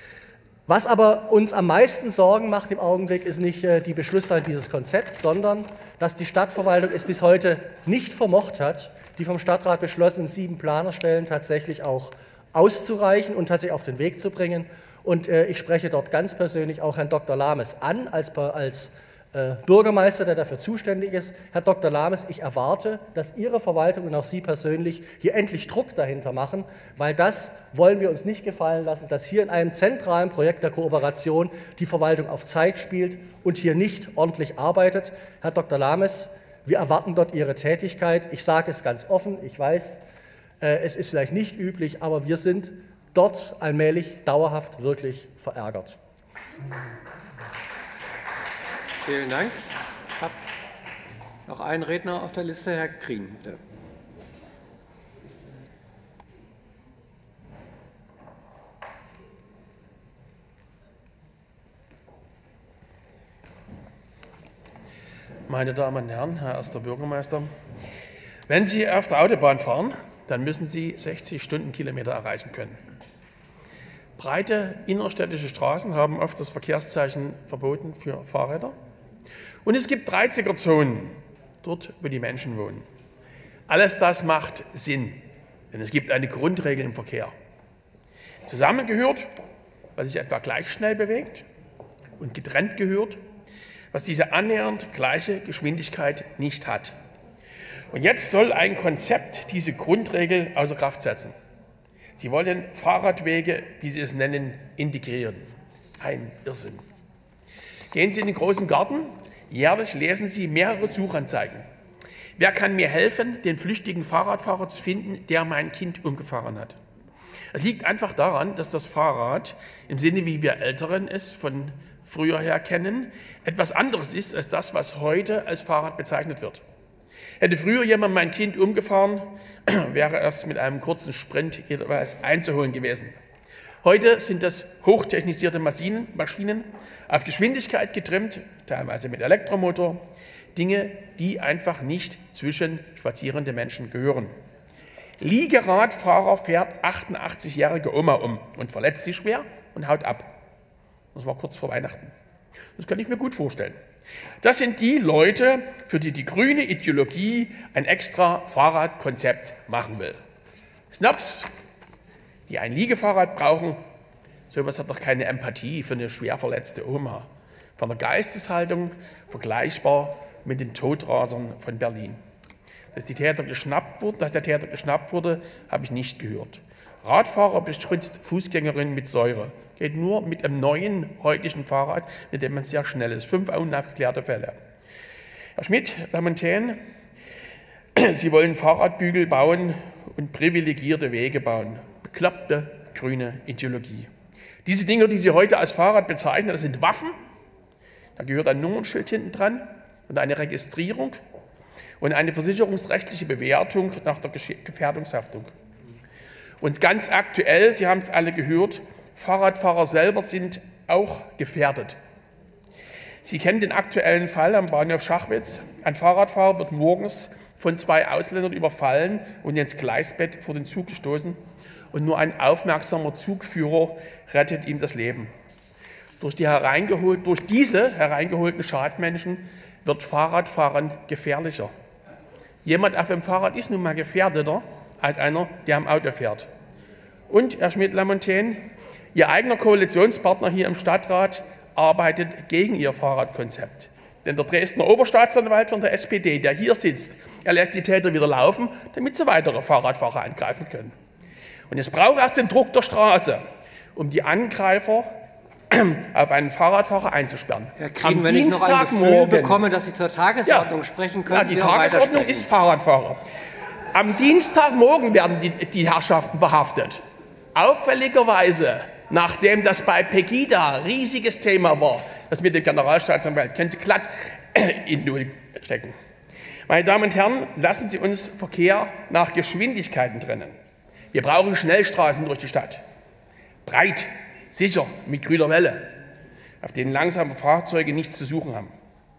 Was aber uns am meisten Sorgen macht im Augenblick, ist nicht äh, die Beschlussfassung dieses Konzepts, sondern dass die Stadtverwaltung es bis heute nicht vermocht hat, die vom Stadtrat beschlossenen sieben Planerstellen tatsächlich auch auszureichen und tatsächlich auf den Weg zu bringen. Und äh, ich spreche dort ganz persönlich auch Herrn Doktor Lames an, als, als äh, Bürgermeister, der dafür zuständig ist. Herr Doktor Lames, ich erwarte, dass Ihre Verwaltung und auch Sie persönlich hier endlich Druck dahinter machen, weil das wollen wir uns nicht gefallen lassen, dass hier in einem zentralen Projekt der Kooperation die Verwaltung auf Zeit spielt und hier nicht ordentlich arbeitet. Herr Doktor Lames, wir erwarten dort Ihre Tätigkeit. Ich sage es ganz offen, ich weiß, äh, es ist vielleicht nicht üblich, aber wir sind dort allmählich dauerhaft wirklich verärgert. Vielen Dank. Ich habe noch einen Redner auf der Liste, Herr Krien. Bitte. Meine Damen und Herren, Herr erster Bürgermeister, wenn Sie auf der Autobahn fahren, dann müssen Sie sechzig Stundenkilometer erreichen können. Breite innerstädtische Straßen haben oft das Verkehrszeichen verboten für Fahrräder. Und es gibt dreißiger-Zonen, dort, wo die Menschen wohnen. Alles das macht Sinn, denn es gibt eine Grundregel im Verkehr. Zusammen gehört, was sich etwa gleich schnell bewegt, und getrennt gehört, was diese annähernd gleiche Geschwindigkeit nicht hat. Und jetzt soll ein Konzept diese Grundregel außer Kraft setzen. Sie wollen Fahrradwege, wie Sie es nennen, integrieren. Ein Irrsinn. Gehen Sie in den großen Garten, jährlich lesen Sie mehrere Suchanzeigen. Wer kann mir helfen, den flüchtigen Fahrradfahrer zu finden, der mein Kind umgefahren hat? Es liegt einfach daran, dass das Fahrrad, im Sinne wie wir Älteren es von früher her kennen, etwas anderes ist als das, was heute als Fahrrad bezeichnet wird. Hätte früher jemand mein Kind umgefahren, wäre es mit einem kurzen Sprint jeweils einzuholen gewesen. Heute sind das hochtechnisierte Maschinen, Maschinen auf Geschwindigkeit getrimmt, teilweise mit Elektromotor, Dinge, die einfach nicht zwischen spazierende Menschen gehören. Liegeradfahrer fährt achtundachtzig-jährige Oma um und verletzt sie schwer und haut ab. Das war kurz vor Weihnachten. Das kann ich mir gut vorstellen. Das sind die Leute, für die die grüne Ideologie ein extra Fahrradkonzept machen will. Snobs, die ein Liegefahrrad brauchen, sowas hat doch keine Empathie für eine schwer verletzte Oma. Von der Geisteshaltung vergleichbar mit den Todrasern von Berlin. Dass, die Täter geschnappt wurden, dass der Täter geschnappt wurde, habe ich nicht gehört. Radfahrer bespritzt Fußgängerin mit Säure. Geht nur mit einem neuen, heutigen Fahrrad, mit dem man sehr schnell ist. Fünf unaufgeklärte Fälle. Herr Schmidt, Damen und Herren, Sie wollen Fahrradbügel bauen und privilegierte Wege bauen. Bekloppte grüne Ideologie. Diese Dinge, die Sie heute als Fahrrad bezeichnen, das sind Waffen. Da gehört ein Nummernschild hinten dran und eine Registrierung und eine versicherungsrechtliche Bewertung nach der Gefährdungshaftung. Und ganz aktuell, Sie haben es alle gehört, Fahrradfahrer selber sind auch gefährdet. Sie kennen den aktuellen Fall am Bahnhof Schachwitz. Ein Fahrradfahrer wird morgens von zwei Ausländern überfallen und ins Gleisbett vor den Zug gestoßen. Und nur ein aufmerksamer Zugführer rettet ihm das Leben. Durch, die hereingeholt, durch diese hereingeholten Schadmenschen wird Fahrradfahren gefährlicher. Jemand auf dem Fahrrad ist nun mal gefährdeter als einer, der am Auto fährt. Und, Herr Schmidt-Lamontaine, Ihr eigener Koalitionspartner hier im Stadtrat arbeitet gegen Ihr Fahrradkonzept. Denn der Dresdner Oberstaatsanwalt von der S P D, der hier sitzt, er lässt die Täter wieder laufen, damit sie weitere Fahrradfahrer angreifen können. Und es braucht erst den Druck der Straße, um die Angreifer auf einen Fahrradfahrer einzusperren. Herr Kriegen, wenn ich noch ein Gefühl bekomme, dass Sie zur Tagesordnung ja, sprechen können. Ja, die Tagesordnung ist Fahrradfahrer. Am Dienstagmorgen werden die, die Herrschaften verhaftet. Auffälligerweise, nachdem das bei Pegida riesiges Thema war, das mit dem Generalstaatsanwalt, können Sie glatt in Null stecken. Meine Damen und Herren, lassen Sie uns Verkehr nach Geschwindigkeiten trennen. Wir brauchen Schnellstraßen durch die Stadt. Breit, sicher, mit grüner Welle, auf denen langsame Fahrzeuge nichts zu suchen haben.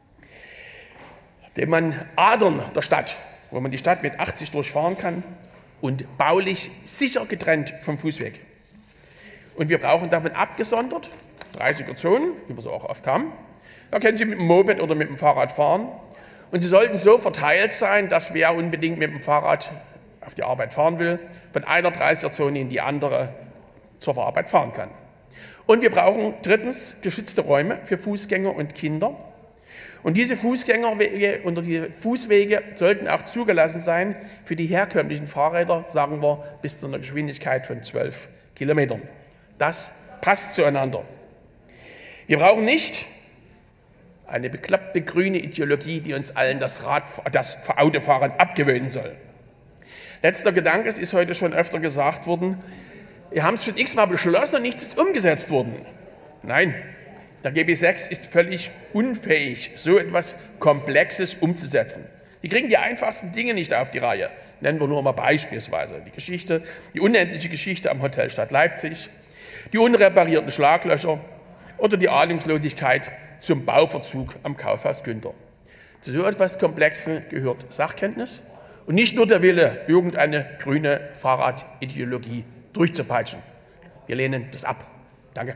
Auf denen man Adern der Stadt, wo man die Stadt mit achtzig durchfahren kann und baulich sicher getrennt vom Fußweg. Und wir brauchen davon abgesondert dreißiger Zonen, wie wir so auch oft haben. Da können Sie mit dem Moped oder mit dem Fahrrad fahren. Und sie sollten so verteilt sein, dass wer unbedingt mit dem Fahrrad auf die Arbeit fahren will, von einer dreißiger Zone in die andere zur Arbeit fahren kann. Und wir brauchen drittens geschützte Räume für Fußgänger und Kinder. Und diese Fußgängerwege oder die Fußwege sollten auch zugelassen sein für die herkömmlichen Fahrräder, sagen wir, bis zu einer Geschwindigkeit von zwölf Kilometern. Das passt zueinander. Wir brauchen nicht eine bekloppte grüne Ideologie, die uns allen das, Rad, das Autofahren abgewöhnen soll. Letzter Gedanke, es ist heute schon öfter gesagt worden, wir haben es schon x-mal beschlossen und nichts ist umgesetzt worden. Nein, der G B sechs ist völlig unfähig, so etwas Komplexes umzusetzen. Die kriegen die einfachsten Dinge nicht auf die Reihe. Nennen wir nur mal beispielsweise die Geschichte, die unendliche Geschichte am Hotel Stadt Leipzig, die unreparierten Schlaglöcher oder die Ahnungslosigkeit zum Bauverzug am Kaufhaus Günther. Zu so etwas Komplexen gehört Sachkenntnis und nicht nur der Wille, irgendeine grüne Fahrradideologie durchzupeitschen. Wir lehnen das ab. Danke.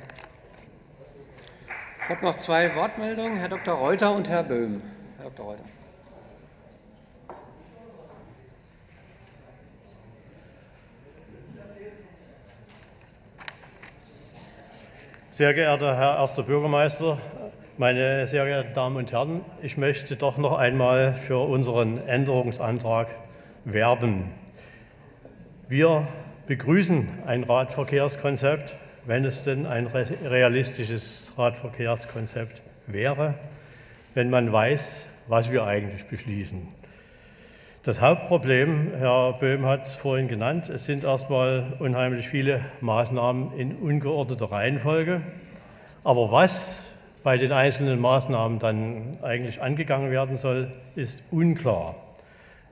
Ich habe noch zwei Wortmeldungen, Herr Doktor Reuter und Herr Böhm. Herr Doktor Reuter. Sehr geehrter Herr Erster Bürgermeister, meine sehr geehrten Damen und Herren, ich möchte doch noch einmal für unseren Änderungsantrag werben. Wir begrüßen ein Radverkehrskonzept, wenn es denn ein realistisches Radverkehrskonzept wäre, wenn man weiß, was wir eigentlich beschließen. Das Hauptproblem, Herr Böhm hat es vorhin genannt, es sind erstmal unheimlich viele Maßnahmen in ungeordneter Reihenfolge. Aber was bei den einzelnen Maßnahmen dann eigentlich angegangen werden soll, ist unklar.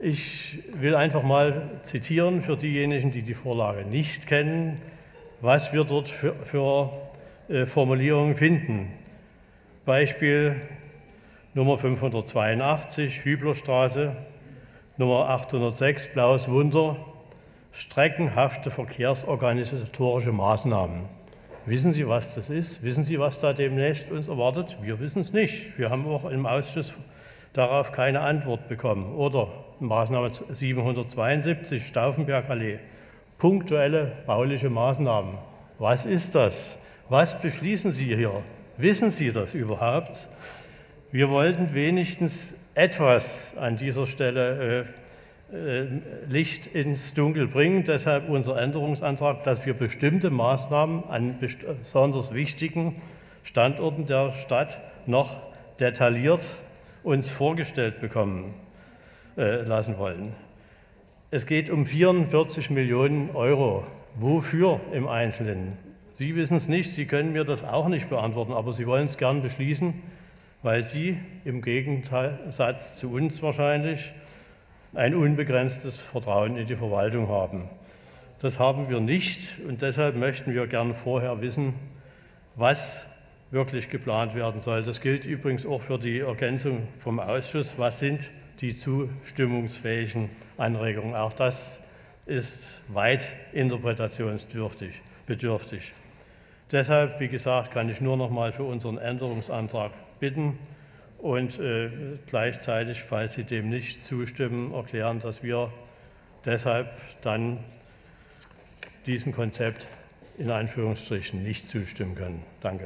Ich will einfach mal zitieren für diejenigen, die die Vorlage nicht kennen, was wir dort für, für äh, Formulierungen finden. Beispiel Nummer fünfhundertzweiundachtzig, Hüblerstraße, Nummer achthundertsechs, Blaues Wunder, streckenhafte verkehrsorganisatorische Maßnahmen. Wissen Sie, was das ist? Wissen Sie, was da demnächst uns erwartet? Wir wissen es nicht. Wir haben auch im Ausschuss darauf keine Antwort bekommen. Oder Maßnahme siebenhundertzweiundsiebzig, Stauffenbergallee, punktuelle bauliche Maßnahmen. Was ist das? Was beschließen Sie hier? Wissen Sie das überhaupt? Wir wollten wenigstens etwas an dieser Stelle äh, äh, Licht ins Dunkel bringen. Deshalb unser Änderungsantrag, dass wir bestimmte Maßnahmen an besonders wichtigen Standorten der Stadt noch detailliert uns vorgestellt bekommen äh, lassen wollen. Es geht um vierundvierzig Millionen Euro. Wofür im Einzelnen? Sie wissen es nicht, Sie können mir das auch nicht beantworten, aber Sie wollen es gern beschließen, weil Sie im Gegensatz zu uns wahrscheinlich ein unbegrenztes Vertrauen in die Verwaltung haben. Das haben wir nicht und deshalb möchten wir gern vorher wissen, was wirklich geplant werden soll. Das gilt übrigens auch für die Ergänzung vom Ausschuss. Was sind die zustimmungsfähigen Anregungen? Auch das ist weit interpretationsbedürftig. Deshalb, wie gesagt, kann ich nur noch mal für unseren Änderungsantrag bitten und äh, gleichzeitig, falls Sie dem nicht zustimmen, erklären, dass wir deshalb dann diesem Konzept in Anführungsstrichen nicht zustimmen können. Danke.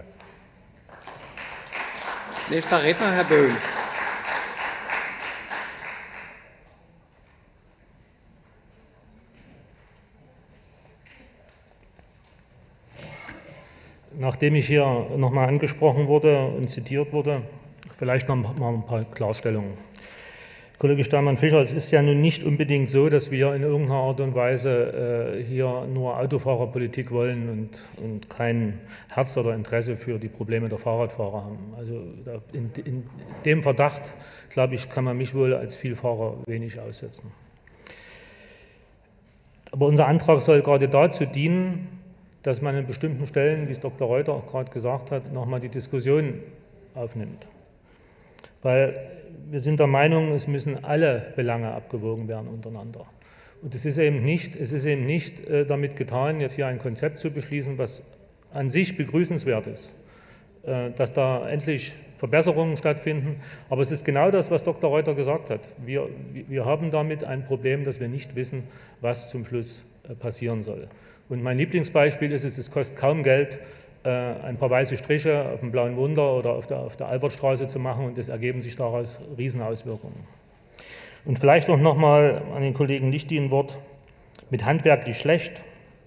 Nächster Redner, Herr Böhm. Nachdem ich hier nochmal angesprochen wurde und zitiert wurde, vielleicht noch mal ein paar Klarstellungen. Kollege Steinmann-Fischer, es ist ja nun nicht unbedingt so, dass wir in irgendeiner Art und Weise äh, hier nur Autofahrerpolitik wollen und, und kein Herz oder Interesse für die Probleme der Fahrradfahrer haben. Also da, in, in dem Verdacht, glaube ich, kann man mich wohl als Vielfahrer wenig aussetzen. Aber unser Antrag soll gerade dazu dienen, dass man an bestimmten Stellen, wie es Doktor Reuter auch gerade gesagt hat, nochmal die Diskussion aufnimmt. Weil wir sind der Meinung, es müssen alle Belange abgewogen werden untereinander. Und es ist eben nicht, es ist eben nicht äh, damit getan, jetzt hier ein Konzept zu beschließen, was an sich begrüßenswert ist, äh, dass da endlich Verbesserungen stattfinden. Aber es ist genau das, was Doktor Reuter gesagt hat. Wir, wir haben damit ein Problem, dass wir nicht wissen, was zum Schluss äh, passieren soll. Und mein Lieblingsbeispiel ist es, es kostet kaum Geld, ein paar weiße Striche auf dem Blauen Wunder oder auf der, auf der Albertstraße zu machen und es ergeben sich daraus Riesenauswirkungen. Und vielleicht auch nochmal an den Kollegen Lichty ein Wort. Mit handwerklich schlecht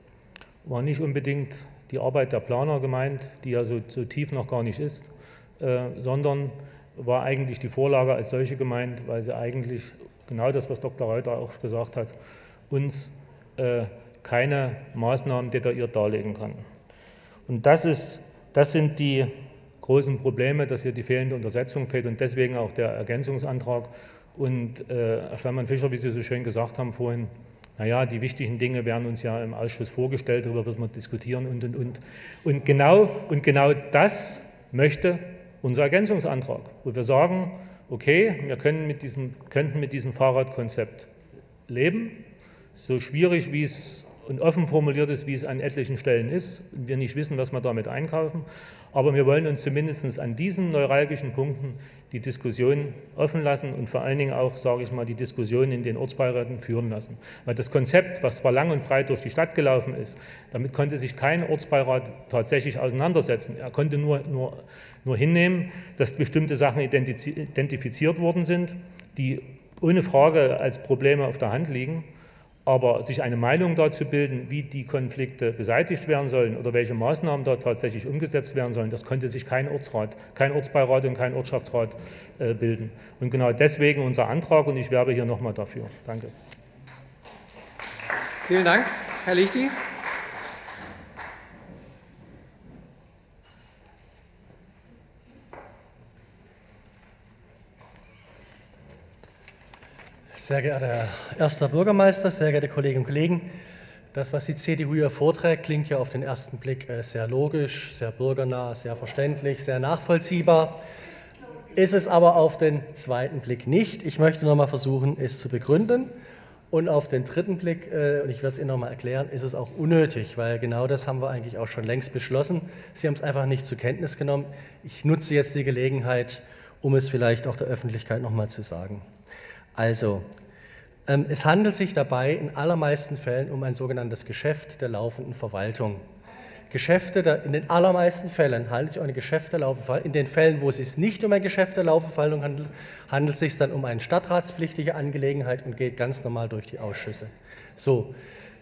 war nicht unbedingt die Arbeit der Planer gemeint, die ja so, so tief noch gar nicht ist, äh, sondern war eigentlich die Vorlage als solche gemeint, weil sie eigentlich genau das, was Doktor Reuter auch gesagt hat, uns äh, keine Maßnahmen detailliert darlegen kann. Und das, ist, das sind die großen Probleme, dass hier die fehlende Untersetzung fehlt und deswegen auch der Ergänzungsantrag. Und äh, Herr Steinmann-Fischer, wie Sie so schön gesagt haben vorhin, naja, die wichtigen Dinge werden uns ja im Ausschuss vorgestellt, darüber wird man diskutieren und, und, und. Und genau, und genau das möchte unser Ergänzungsantrag, wo wir sagen, okay, wir können mit diesem, könnten mit diesem Fahrradkonzept leben, so schwierig wie es und offen formuliert ist, wie es an etlichen Stellen ist, und wir nicht wissen, was wir damit einkaufen. Aber wir wollen uns zumindest an diesen neuralgischen Punkten die Diskussion offen lassen und vor allen Dingen auch, sage ich mal, die Diskussion in den Ortsbeiräten führen lassen. Weil das Konzept, was zwar lang und breit durch die Stadt gelaufen ist, damit konnte sich kein Ortsbeirat tatsächlich auseinandersetzen. Er konnte nur, nur, nur hinnehmen, dass bestimmte Sachen identifiziert worden sind, die ohne Frage als Probleme auf der Hand liegen. Aber sich eine Meinung dazu bilden, wie die Konflikte beseitigt werden sollen oder welche Maßnahmen dort tatsächlich umgesetzt werden sollen, das konnte sich kein Ortsrat, kein Ortsbeirat und kein Ortschaftsrat äh, bilden. Und genau deswegen unser Antrag und ich werbe hier nochmal dafür. Danke. Vielen Dank. Herr Lichty. Sehr geehrter Herr erster Bürgermeister, sehr geehrte Kolleginnen und Kollegen, das, was die C D U hier vorträgt, klingt ja auf den ersten Blick sehr logisch, sehr bürgernah, sehr verständlich, sehr nachvollziehbar. Ist es aber auf den zweiten Blick nicht. Ich möchte noch mal versuchen, es zu begründen. Und auf den dritten Blick, und ich werde es Ihnen noch mal erklären, ist es auch unnötig, weil genau das haben wir eigentlich auch schon längst beschlossen. Sie haben es einfach nicht zur Kenntnis genommen. Ich nutze jetzt die Gelegenheit, um es vielleicht auch der Öffentlichkeit noch mal zu sagen. Also, ähm, es handelt sich dabei in allermeisten Fällen um ein sogenanntes Geschäft der laufenden Verwaltung. Geschäfte, der, in den allermeisten Fällen handelt es sich um ein Geschäft der laufenden Verwaltung. In den Fällen, wo es sich nicht um ein Geschäft der laufenden Verwaltung handelt, handelt es sich dann um eine stadtratspflichtige Angelegenheit und geht ganz normal durch die Ausschüsse. So.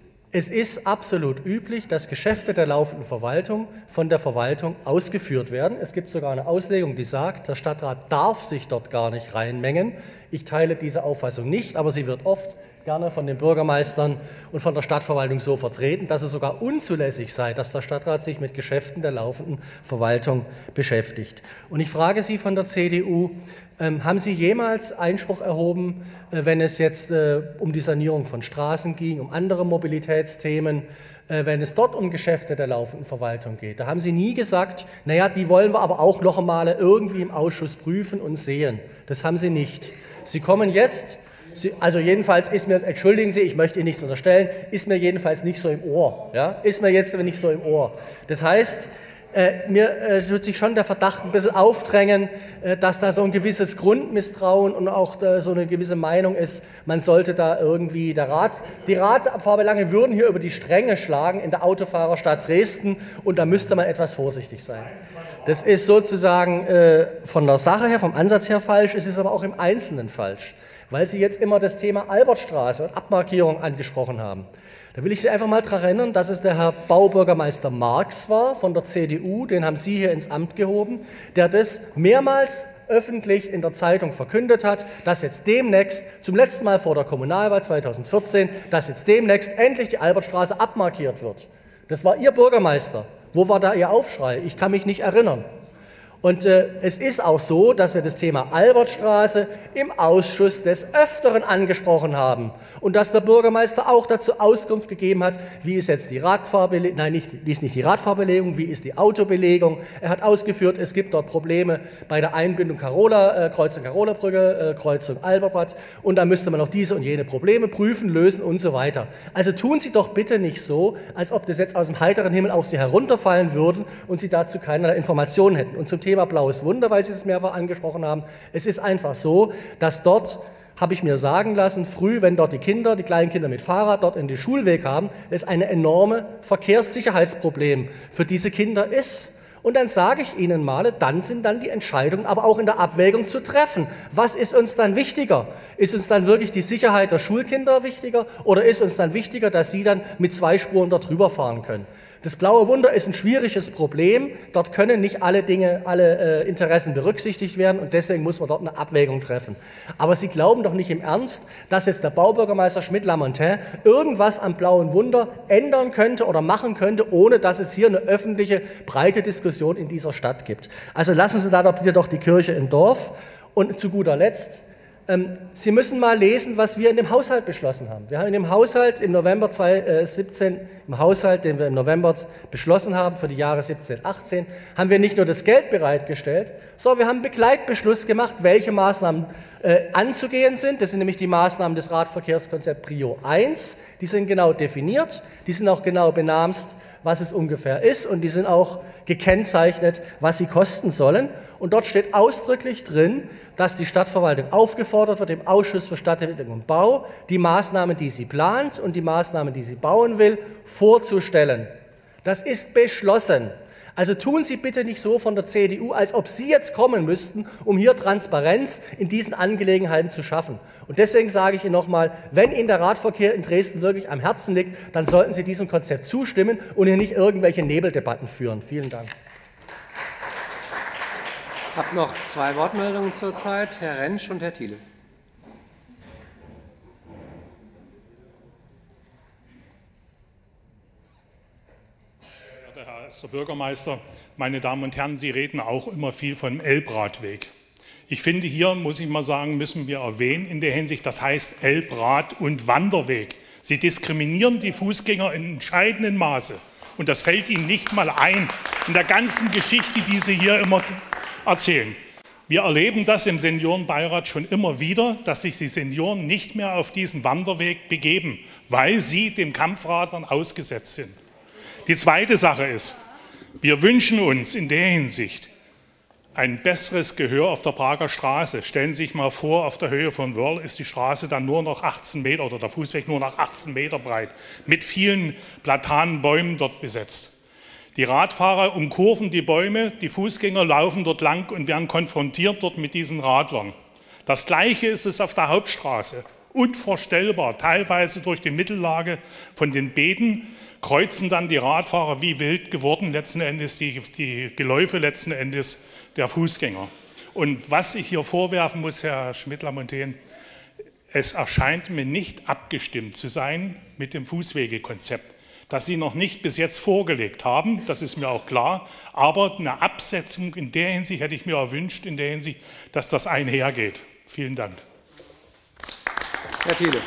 Es ist absolut üblich, dass Geschäfte der laufenden Verwaltung von der Verwaltung ausgeführt werden. Es gibt sogar eine Auslegung, die sagt, der Stadtrat darf sich dort gar nicht reinmengen. Ich teile diese Auffassung nicht, aber sie wird oft gerne von den Bürgermeistern und von der Stadtverwaltung so vertreten, dass es sogar unzulässig sei, dass der Stadtrat sich mit Geschäften der laufenden Verwaltung beschäftigt. Und ich frage Sie von der C D U, ähm, haben Sie jemals Einspruch erhoben, äh, wenn es jetzt äh, um die Sanierung von Straßen ging, um andere Mobilitätsthemen, äh, wenn es dort um Geschäfte der laufenden Verwaltung geht? Da haben Sie nie gesagt, naja, die wollen wir aber auch noch einmal irgendwie im Ausschuss prüfen und sehen. Das haben Sie nicht. Sie kommen jetzt... Sie, also jedenfalls ist mir, entschuldigen Sie, ich möchte Ihnen nichts unterstellen, ist mir jedenfalls nicht so im Ohr. Ja? Ist mir jetzt nicht so im Ohr. Das heißt, äh, mir äh, wird sich schon der Verdacht ein bisschen aufdrängen, äh, dass da so ein gewisses Grundmisstrauen und auch äh, so eine gewisse Meinung ist, man sollte da irgendwie, der Rat, die Radfahrbelange würden hier über die Stränge schlagen in der Autofahrerstadt Dresden und da müsste man etwas vorsichtig sein. Das ist sozusagen äh, von der Sache her, vom Ansatz her falsch, es ist aber auch im Einzelnen falsch. Weil Sie jetzt immer das Thema Albertstraße und Abmarkierung angesprochen haben. Da will ich Sie einfach mal daran erinnern, dass es der Herr Baubürgermeister Marx war von der C D U, den haben Sie hier ins Amt gehoben, der das mehrmals öffentlich in der Zeitung verkündet hat, dass jetzt demnächst, zum letzten Mal vor der Kommunalwahl zweitausendvierzehn, dass jetzt demnächst endlich die Albertstraße abmarkiert wird. Das war Ihr Bürgermeister. Wo war da Ihr Aufschrei? Ich kann mich nicht erinnern. Und äh, es ist auch so, dass wir das Thema Albertstraße im Ausschuss des Öfteren angesprochen haben und dass der Bürgermeister auch dazu Auskunft gegeben hat, wie ist jetzt die Radfahrbelegung, nein, nicht, wie ist nicht die Radfahrbelegung, wie ist die Autobelegung. Er hat ausgeführt, es gibt dort Probleme bei der Einbindung Carola, äh, Kreuzung Carolabrücke, äh, Kreuzung Alberbad und da müsste man auch diese und jene Probleme prüfen, lösen und so weiter. Also tun Sie doch bitte nicht so, als ob das jetzt aus dem heiteren Himmel auf Sie herunterfallen würden und Sie dazu keinerlei Informationen hätten. Und zum Thema Blaues Wunder, weil Sie es mehrfach angesprochen haben. Es ist einfach so, dass dort, habe ich mir sagen lassen, früh, wenn dort die Kinder, die kleinen Kinder mit Fahrrad dort in den Schulweg haben, es ein enormes Verkehrssicherheitsproblem für diese Kinder ist. Und dann sage ich Ihnen mal, dann sind dann die Entscheidungen aber auch in der Abwägung zu treffen. Was ist uns dann wichtiger? Ist uns dann wirklich die Sicherheit der Schulkinder wichtiger oder ist uns dann wichtiger, dass Sie dann mit zwei Spuren dort rüber fahren können? Das Blaue Wunder ist ein schwieriges Problem. Dort können nicht alle Dinge, alle äh, Interessen berücksichtigt werden und deswegen muss man dort eine Abwägung treffen. Aber Sie glauben doch nicht im Ernst, dass jetzt der Baubürgermeister Schmidt-Lamontin irgendwas am Blauen Wunder ändern könnte oder machen könnte, ohne dass es hier eine öffentliche, breite Diskussion in dieser Stadt gibt. Also lassen Sie da doch bitte doch die Kirche im Dorf. Und zu guter Letzt, Sie müssen mal lesen, was wir in dem Haushalt beschlossen haben. Wir haben in dem Haushalt im November zweitausendsiebzehn, im Haushalt, den wir im November beschlossen haben für die Jahre siebzehn, achtzehn, haben wir nicht nur das Geld bereitgestellt, sondern wir haben einen Begleitbeschluss gemacht, welche Maßnahmen äh, anzugehen sind. Das sind nämlich die Maßnahmen des Radverkehrskonzepts Prio eins. Die sind genau definiert, die sind auch genau benamst, was es ungefähr ist und die sind auch gekennzeichnet, was sie kosten sollen. Und dort steht ausdrücklich drin, dass die Stadtverwaltung aufgefordert wird, im Ausschuss für Stadtentwicklung und Bau die Maßnahmen, die sie plant und die Maßnahmen, die sie bauen will, vorzustellen. Das ist beschlossen. Also tun Sie bitte nicht so von der C D U, als ob Sie jetzt kommen müssten, um hier Transparenz in diesen Angelegenheiten zu schaffen. Und deswegen sage ich Ihnen nochmal, wenn Ihnen der Radverkehr in Dresden wirklich am Herzen liegt, dann sollten Sie diesem Konzept zustimmen und hier nicht irgendwelche Nebeldebatten führen. Vielen Dank. Ich habe noch zwei Wortmeldungen zurzeit, Herr Rentsch und Herr Thiele. Herr Bürgermeister, meine Damen und Herren, Sie reden auch immer viel vom Elbradweg. Ich finde, hier muss ich mal sagen, müssen wir erwähnen in der Hinsicht, das heißt Elbrad- und Wanderweg. Sie diskriminieren die Fußgänger in entscheidendem Maße. Und das fällt Ihnen nicht mal ein in der ganzen Geschichte, die Sie hier immer erzählen. Wir erleben das im Seniorenbeirat schon immer wieder, dass sich die Senioren nicht mehr auf diesen Wanderweg begeben, weil sie dem Kampfradlern ausgesetzt sind. Die zweite Sache ist, wir wünschen uns in der Hinsicht ein besseres Gehör auf der Prager Straße. Stellen Sie sich mal vor, auf der Höhe von Wörl ist die Straße dann nur noch achtzehn Meter oder der Fußweg nur noch achtzehn Meter breit, mit vielen Platanenbäumen dort besetzt. Die Radfahrer umkurven die Bäume, die Fußgänger laufen dort lang und werden konfrontiert dort mit diesen Radlern. Das Gleiche ist es auf der Hauptstraße. Unvorstellbar, teilweise durch die Mittellage von den Beeten kreuzen dann die Radfahrer wie wild geworden, letzten Endes die, die Geläufe letzten Endes der Fußgänger. Und was ich hier vorwerfen muss, Herr Schmidt-Lamontaine, es erscheint mir nicht abgestimmt zu sein mit dem Fußwegekonzept, das Sie noch nicht bis jetzt vorgelegt haben, das ist mir auch klar, aber eine Absetzung in der Hinsicht hätte ich mir erwünscht, in der Hinsicht, dass das einhergeht. Vielen Dank. Herr Thiele.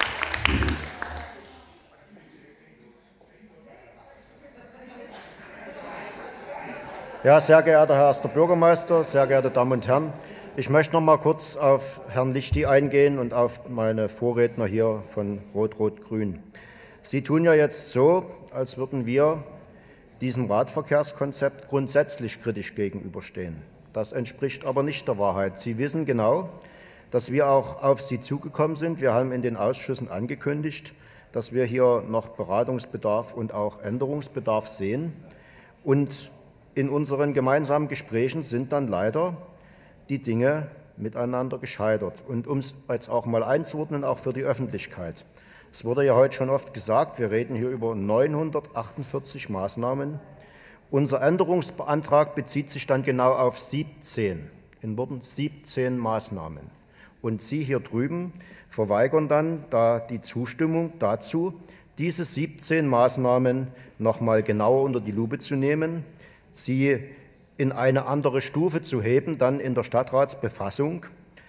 Ja, sehr geehrter Herr erster Bürgermeister, sehr geehrte Damen und Herren, ich möchte noch mal kurz auf Herrn Lichty eingehen und auf meine Vorredner hier von Rot-Rot-Grün. Sie tun ja jetzt so, als würden wir diesem Radverkehrskonzept grundsätzlich kritisch gegenüberstehen. Das entspricht aber nicht der Wahrheit. Sie wissen genau, dass wir auch auf Sie zugekommen sind. Wir haben in den Ausschüssen angekündigt, dass wir hier noch Beratungsbedarf und auch Änderungsbedarf sehen. Und in unseren gemeinsamen Gesprächen sind dann leider die Dinge miteinander gescheitert. Und um es jetzt auch mal einzuordnen, auch für die Öffentlichkeit. Es wurde ja heute schon oft gesagt, wir reden hier über neunhundertachtundvierzig Maßnahmen. Unser Änderungsantrag bezieht sich dann genau auf siebzehn, in Worten siebzehn Maßnahmen. Und Sie hier drüben verweigern dann da die Zustimmung dazu, diese siebzehn Maßnahmen noch mal genauer unter die Lupe zu nehmen, sie in eine andere Stufe zu heben, dann in der Stadtratsbefassung,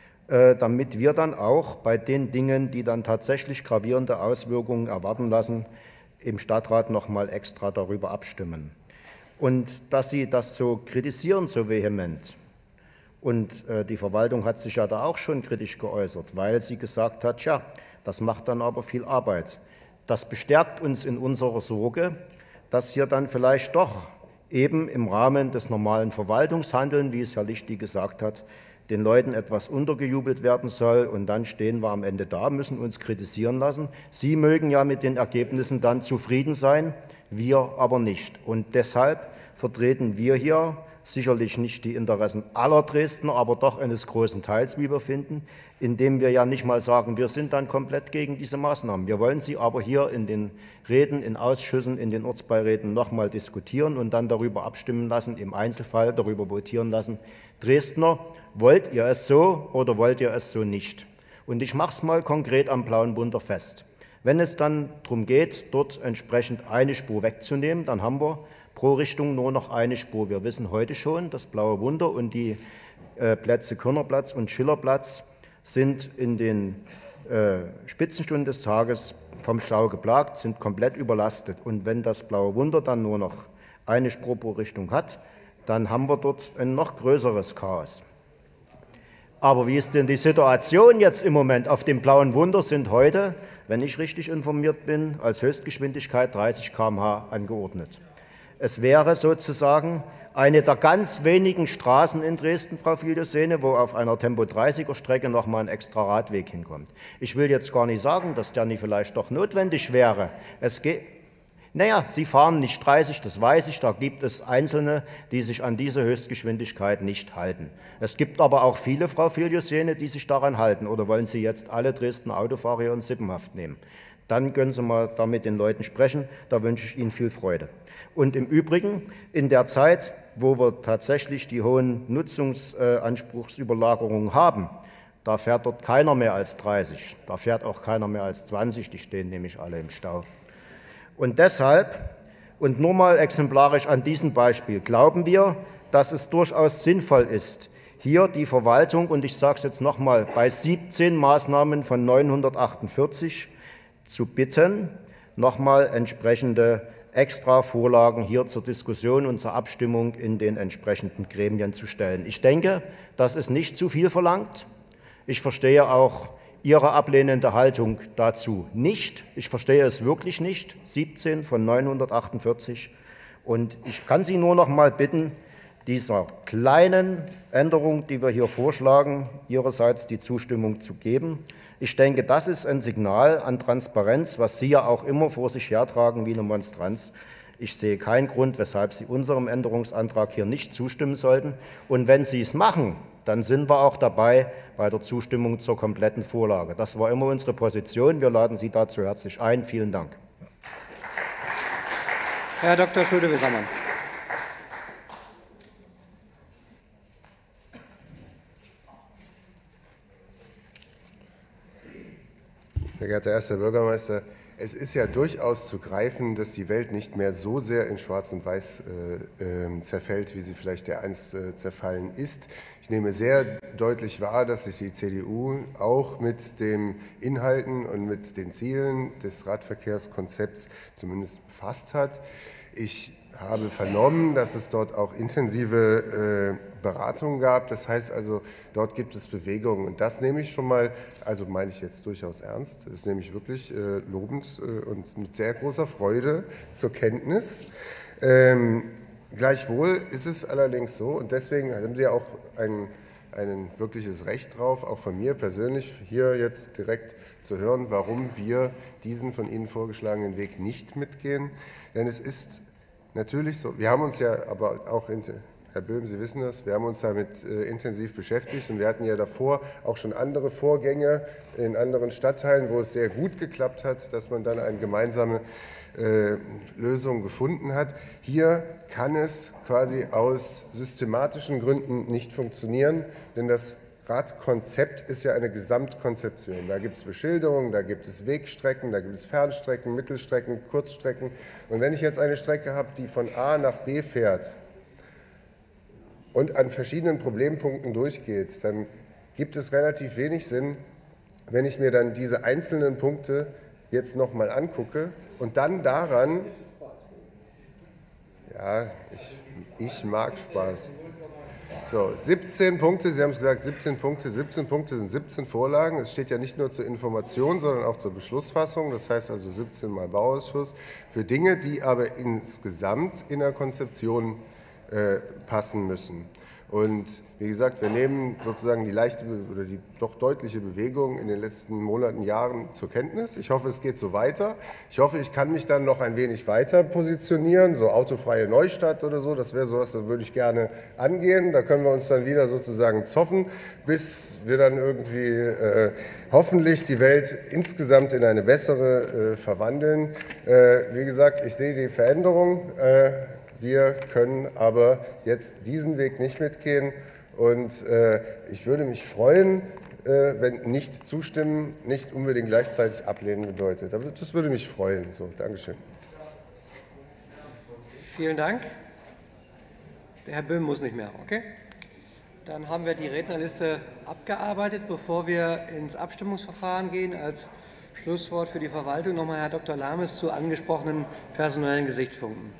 damit wir dann auch bei den Dingen, die dann tatsächlich gravierende Auswirkungen erwarten lassen, im Stadtrat noch mal extra darüber abstimmen. Und dass Sie das so kritisieren, so vehement, und die Verwaltung hat sich ja da auch schon kritisch geäußert, weil sie gesagt hat, tja, das macht dann aber viel Arbeit. Das bestärkt uns in unserer Sorge, dass hier dann vielleicht doch eben im Rahmen des normalen Verwaltungshandelns, wie es Herr Lichty gesagt hat, den Leuten etwas untergejubelt werden soll, und dann stehen wir am Ende da, müssen uns kritisieren lassen. Sie mögen ja mit den Ergebnissen dann zufrieden sein, wir aber nicht. Und deshalb vertreten wir hier sicherlich nicht die Interessen aller Dresdner, aber doch eines großen Teils, wie wir finden, indem wir ja nicht mal sagen, wir sind dann komplett gegen diese Maßnahmen. Wir wollen sie aber hier in den Reden, in Ausschüssen, in den Ortsbeiräten noch mal diskutieren und dann darüber abstimmen lassen, im Einzelfall darüber votieren lassen. Dresdner, wollt ihr es so oder wollt ihr es so nicht? Und ich mache es mal konkret am Blauen Wunder fest. Wenn es dann darum geht, dort entsprechend eine Spur wegzunehmen, dann haben wir pro Richtung nur noch eine Spur. Wir wissen heute schon, das Blaue Wunder und die äh, Plätze Körnerplatz und Schillerplatz sind in den äh, Spitzenstunden des Tages vom Stau geplagt, sind komplett überlastet. Und wenn das Blaue Wunder dann nur noch eine Spur pro Richtung hat, dann haben wir dort ein noch größeres Chaos. Aber wie ist denn die Situation jetzt im Moment? Auf dem Blauen Wunder sind heute, wenn ich richtig informiert bin, als Höchstgeschwindigkeit dreißig Kilometer pro Stunde angeordnet. Es wäre sozusagen eine der ganz wenigen Straßen in Dresden, Frau Filiosene, wo auf einer Tempo dreißiger Strecke noch mal ein extra Radweg hinkommt. Ich will jetzt gar nicht sagen, dass der nicht vielleicht doch notwendig wäre. Es geht, naja, Sie fahren nicht dreißig, das weiß ich, da gibt es Einzelne, die sich an diese Höchstgeschwindigkeit nicht halten. Es gibt aber auch viele, Frau Filiosene, die sich daran halten. Oder wollen Sie jetzt alle Dresdner Autofahrer hier in Sippenhaft nehmen? Dann können Sie mal da mit den Leuten sprechen, da wünsche ich Ihnen viel Freude. Und im Übrigen, in der Zeit, wo wir tatsächlich die hohen Nutzungsanspruchsüberlagerungen haben, da fährt dort keiner mehr als dreißig, da fährt auch keiner mehr als zwanzig, die stehen nämlich alle im Stau. Und deshalb, und nur mal exemplarisch an diesem Beispiel, glauben wir, dass es durchaus sinnvoll ist, hier die Verwaltung, und ich sage es jetzt nochmal, bei siebzehn Maßnahmen von neunhundertachtundvierzig zu bitten, nochmal entsprechende Extra-Vorlagen hier zur Diskussion und zur Abstimmung in den entsprechenden Gremien zu stellen. Ich denke, das ist nicht zu viel verlangt. Ich verstehe auch Ihre ablehnende Haltung dazu nicht. Ich verstehe es wirklich nicht. siebzehn von neunhundertachtundvierzig. Und ich kann Sie nur noch mal bitten, dieser kleinen Änderung, die wir hier vorschlagen, Ihrerseits die Zustimmung zu geben. Ich denke, das ist ein Signal an Transparenz, was Sie ja auch immer vor sich hertragen wie eine Monstranz. Ich sehe keinen Grund, weshalb Sie unserem Änderungsantrag hier nicht zustimmen sollten. Und wenn Sie es machen, dann sind wir auch dabei bei der Zustimmung zur kompletten Vorlage. Das war immer unsere Position. Wir laden Sie dazu herzlich ein. Vielen Dank. Herr Doktor Schulte-Wissermann. Sehr geehrter erster Bürgermeister, es ist ja durchaus zu greifen, dass die Welt nicht mehr so sehr in Schwarz und Weiß äh, äh, zerfällt, wie sie vielleicht dereinst äh, zerfallen ist. Ich nehme sehr deutlich wahr, dass sich die C D U auch mit den Inhalten und mit den Zielen des Radverkehrskonzepts zumindest befasst hat. Ich habe vernommen, dass es dort auch intensive äh, Beratungen gab. Das heißt also, dort gibt es Bewegungen. Und das nehme ich schon mal, also meine ich jetzt durchaus ernst, das nehme ich wirklich äh, lobend äh, und mit sehr großer Freude zur Kenntnis. Ähm, gleichwohl ist es allerdings so, und deswegen haben Sie ja auch ein, ein wirkliches Recht drauf, auch von mir persönlich hier jetzt direkt zu hören, warum wir diesen von Ihnen vorgeschlagenen Weg nicht mitgehen. Denn es ist natürlich so, wir haben uns ja aber auch, in, Herr Böhm, Sie wissen das, wir haben uns damit äh, intensiv beschäftigt und wir hatten ja davor auch schon andere Vorgänge in anderen Stadtteilen, wo es sehr gut geklappt hat, dass man dann eine gemeinsame äh, Lösung gefunden hat. Hier kann es quasi aus systematischen Gründen nicht funktionieren, denn das Radkonzept ist ja eine Gesamtkonzeption. Da gibt es Beschilderungen, da gibt es Wegstrecken, da gibt es Fernstrecken, Mittelstrecken, Kurzstrecken. Und wenn ich jetzt eine Strecke habe, die von A nach B fährt und an verschiedenen Problempunkten durchgeht, dann gibt es relativ wenig Sinn, wenn ich mir dann diese einzelnen Punkte jetzt nochmal angucke und dann daran, ja, ich, ich mag Spaß. So, siebzehn Punkte, Sie haben es gesagt, siebzehn Punkte, siebzehn Punkte sind siebzehn Vorlagen. Es steht ja nicht nur zur Information, sondern auch zur Beschlussfassung. Das heißt also siebzehn mal Bauausschuss für Dinge, die aber insgesamt in der Konzeption äh, passen müssen. Und wie gesagt, wir nehmen sozusagen die leichte oder die doch deutliche Bewegung in den letzten Monaten, Jahren zur Kenntnis. Ich hoffe, es geht so weiter. Ich hoffe, ich kann mich dann noch ein wenig weiter positionieren, so autofreie Neustadt oder so. Das wäre sowas, das würde ich gerne angehen. Da können wir uns dann wieder sozusagen zoffen, bis wir dann irgendwie äh, hoffentlich die Welt insgesamt in eine bessere äh, verwandeln. Äh, wie gesagt, ich sehe die Veränderung. Äh, Wir können aber jetzt diesen Weg nicht mitgehen und äh, ich würde mich freuen, äh, wenn nicht zustimmen, nicht unbedingt gleichzeitig ablehnen bedeutet. Das würde mich freuen. So, Dankeschön. Vielen Dank. Der Herr Böhm muss nicht mehr, okay? Dann haben wir die Rednerliste abgearbeitet. Bevor wir ins Abstimmungsverfahren gehen, als Schlusswort für die Verwaltung nochmal Herr Doktor Lames zu angesprochenen personellen Gesichtspunkten.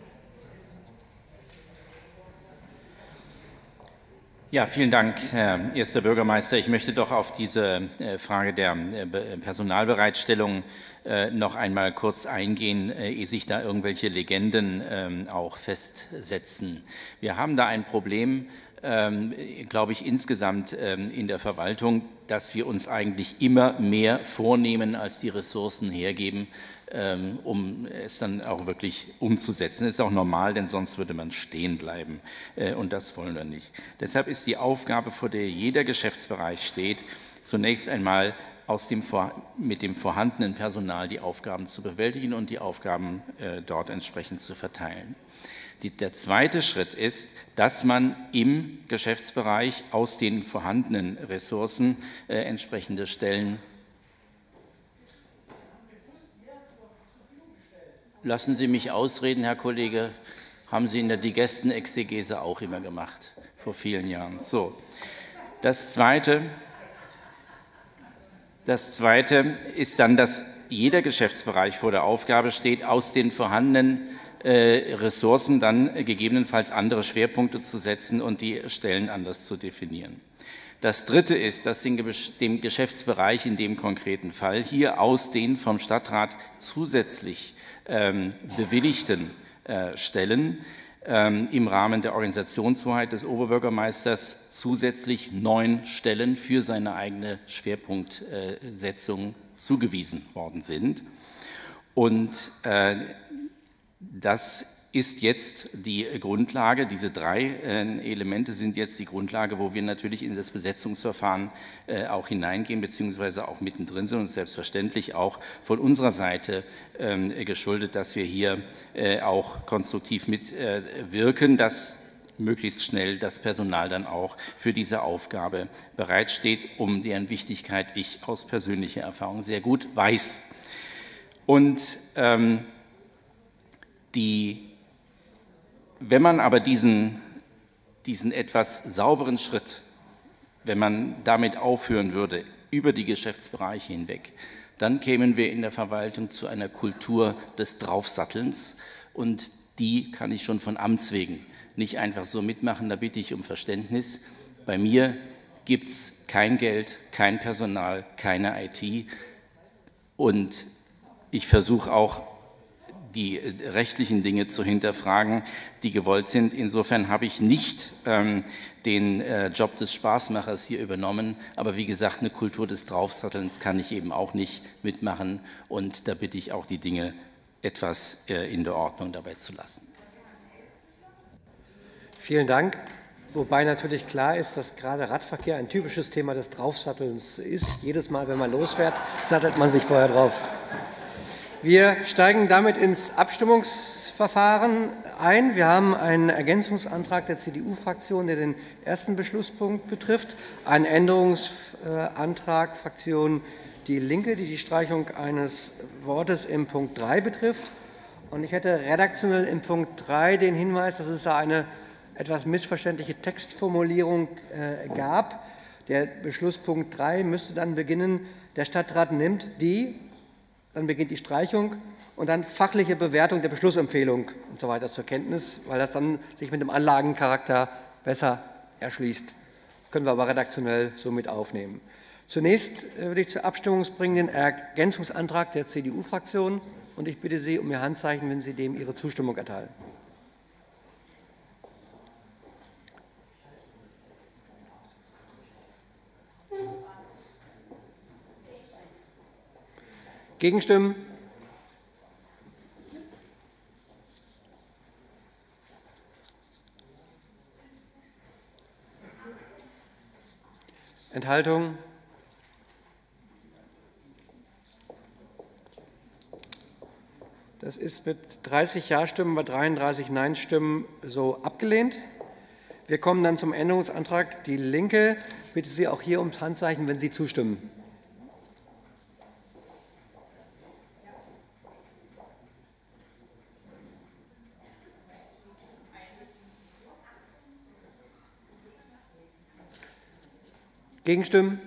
Ja, vielen Dank, Herr erster Bürgermeister. Ich möchte doch auf diese Frage der Personalbereitstellung noch einmal kurz eingehen, ehe sich da irgendwelche Legenden auch festsetzen. Wir haben da ein Problem, glaube ich, insgesamt in der Verwaltung, dass wir uns eigentlich immer mehr vornehmen, als die Ressourcen hergeben, um es dann auch wirklich umzusetzen. Das ist auch normal, denn sonst würde man stehen bleiben und das wollen wir nicht. Deshalb ist die Aufgabe, vor der jeder Geschäftsbereich steht, zunächst einmal aus dem, mit dem vorhandenen Personal die Aufgaben zu bewältigen und die Aufgaben dort entsprechend zu verteilen. Die, der zweite Schritt ist, dass man im Geschäftsbereich aus den vorhandenen Ressourcen äh, entsprechende Stellen. Lassen Sie mich ausreden, Herr Kollege, haben Sie in der Digestenexegese auch immer gemacht, vor vielen Jahren. So. Das Zweite, das Zweite ist dann, dass jeder Geschäftsbereich vor der Aufgabe steht, aus den vorhandenen äh, Ressourcen dann gegebenenfalls andere Schwerpunkte zu setzen und die Stellen anders zu definieren. Das Dritte ist, dass dem Geschäftsbereich in dem konkreten Fall hier aus den vom Stadtrat zusätzlich ähm, bewilligten äh, Stellen ähm, im Rahmen der Organisationshoheit des Oberbürgermeisters zusätzlich neun Stellen für seine eigene Schwerpunktsetzung zugewiesen worden sind. Und äh, das ist jetzt die Grundlage, diese drei äh, Elemente sind jetzt die Grundlage, wo wir natürlich in das Besetzungsverfahren äh, auch hineingehen, beziehungsweise auch mittendrin sind und selbstverständlich auch von unserer Seite äh, geschuldet, dass wir hier äh, auch konstruktiv mitwirken, äh, dass möglichst schnell das Personal dann auch für diese Aufgabe bereitsteht, um deren Wichtigkeit ich aus persönlicher Erfahrung sehr gut weiß. Und ähm, die Wenn man aber diesen, diesen etwas sauberen Schritt, wenn man damit aufhören würde, über die Geschäftsbereiche hinweg, dann kämen wir in der Verwaltung zu einer Kultur des Draufsattelns und die kann ich schon von Amts wegen nicht einfach so mitmachen, da bitte ich um Verständnis. Bei mir gibt es kein Geld, kein Personal, keine I T und ich versuche auch, die rechtlichen Dinge zu hinterfragen, die gewollt sind. Insofern habe ich nicht ähm, den äh, Job des Spaßmachers hier übernommen, aber wie gesagt, eine Kultur des Draufsattelns kann ich eben auch nicht mitmachen und da bitte ich auch, die Dinge etwas äh, in der Ordnung dabei zu lassen. Vielen Dank. Wobei natürlich klar ist, dass gerade Radverkehr ein typisches Thema des Draufsattelns ist. Jedes Mal, wenn man losfährt, sattelt man sich vorher drauf. Wir steigen damit ins Abstimmungsverfahren ein. Wir haben einen Ergänzungsantrag der C D U-Fraktion, der den ersten Beschlusspunkt betrifft, einen Änderungsantrag Fraktion Die Linke, die die Streichung eines Wortes im Punkt drei betrifft. Und ich hätte redaktionell im Punkt drei den Hinweis, dass es da eine etwas missverständliche Textformulierung äh, gab. Der Beschlusspunkt drei müsste dann beginnen, der Stadtrat nimmt die, dann beginnt die Streichung und dann fachliche Bewertung der Beschlussempfehlung und so weiter zur Kenntnis, weil das dann sich mit dem Anlagencharakter besser erschließt. Das können wir aber redaktionell so mit aufnehmen. Zunächst würde ich zur Abstimmung bringen den Ergänzungsantrag der C D U-Fraktion und ich bitte Sie um Ihr Handzeichen, wenn Sie dem Ihre Zustimmung erteilen. Gegenstimmen? Enthaltung? Das ist mit dreißig Ja-Stimmen bei dreiunddreißig Nein-Stimmen so abgelehnt. Wir kommen dann zum Änderungsantrag Die Linke. Ich bitte Sie auch hier ums Handzeichen, wenn Sie zustimmen. Gegenstimmen?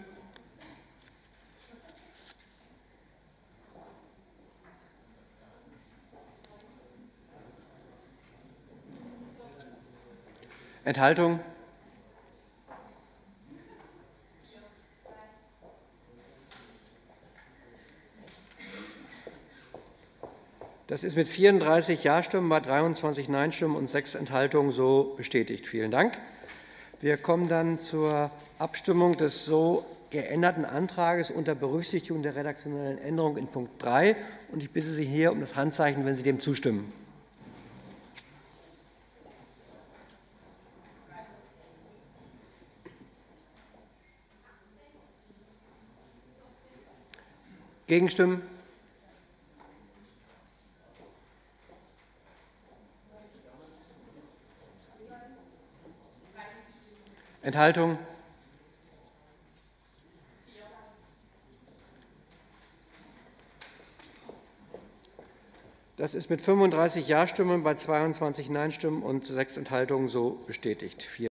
Enthaltung? Das ist mit vierunddreißig Ja-Stimmen bei dreiundzwanzig Nein-Stimmen und sechs Enthaltungen so bestätigt. Vielen Dank. Wir kommen dann zur Abstimmung des so geänderten Antrages unter Berücksichtigung der redaktionellen Änderung in Punkt drei. Und ich bitte Sie hier um das Handzeichen, wenn Sie dem zustimmen. Gegenstimmen? Enthaltung? Das ist mit fünfunddreißig Ja-Stimmen bei zweiundzwanzig Nein-Stimmen und sechs Enthaltungen so bestätigt.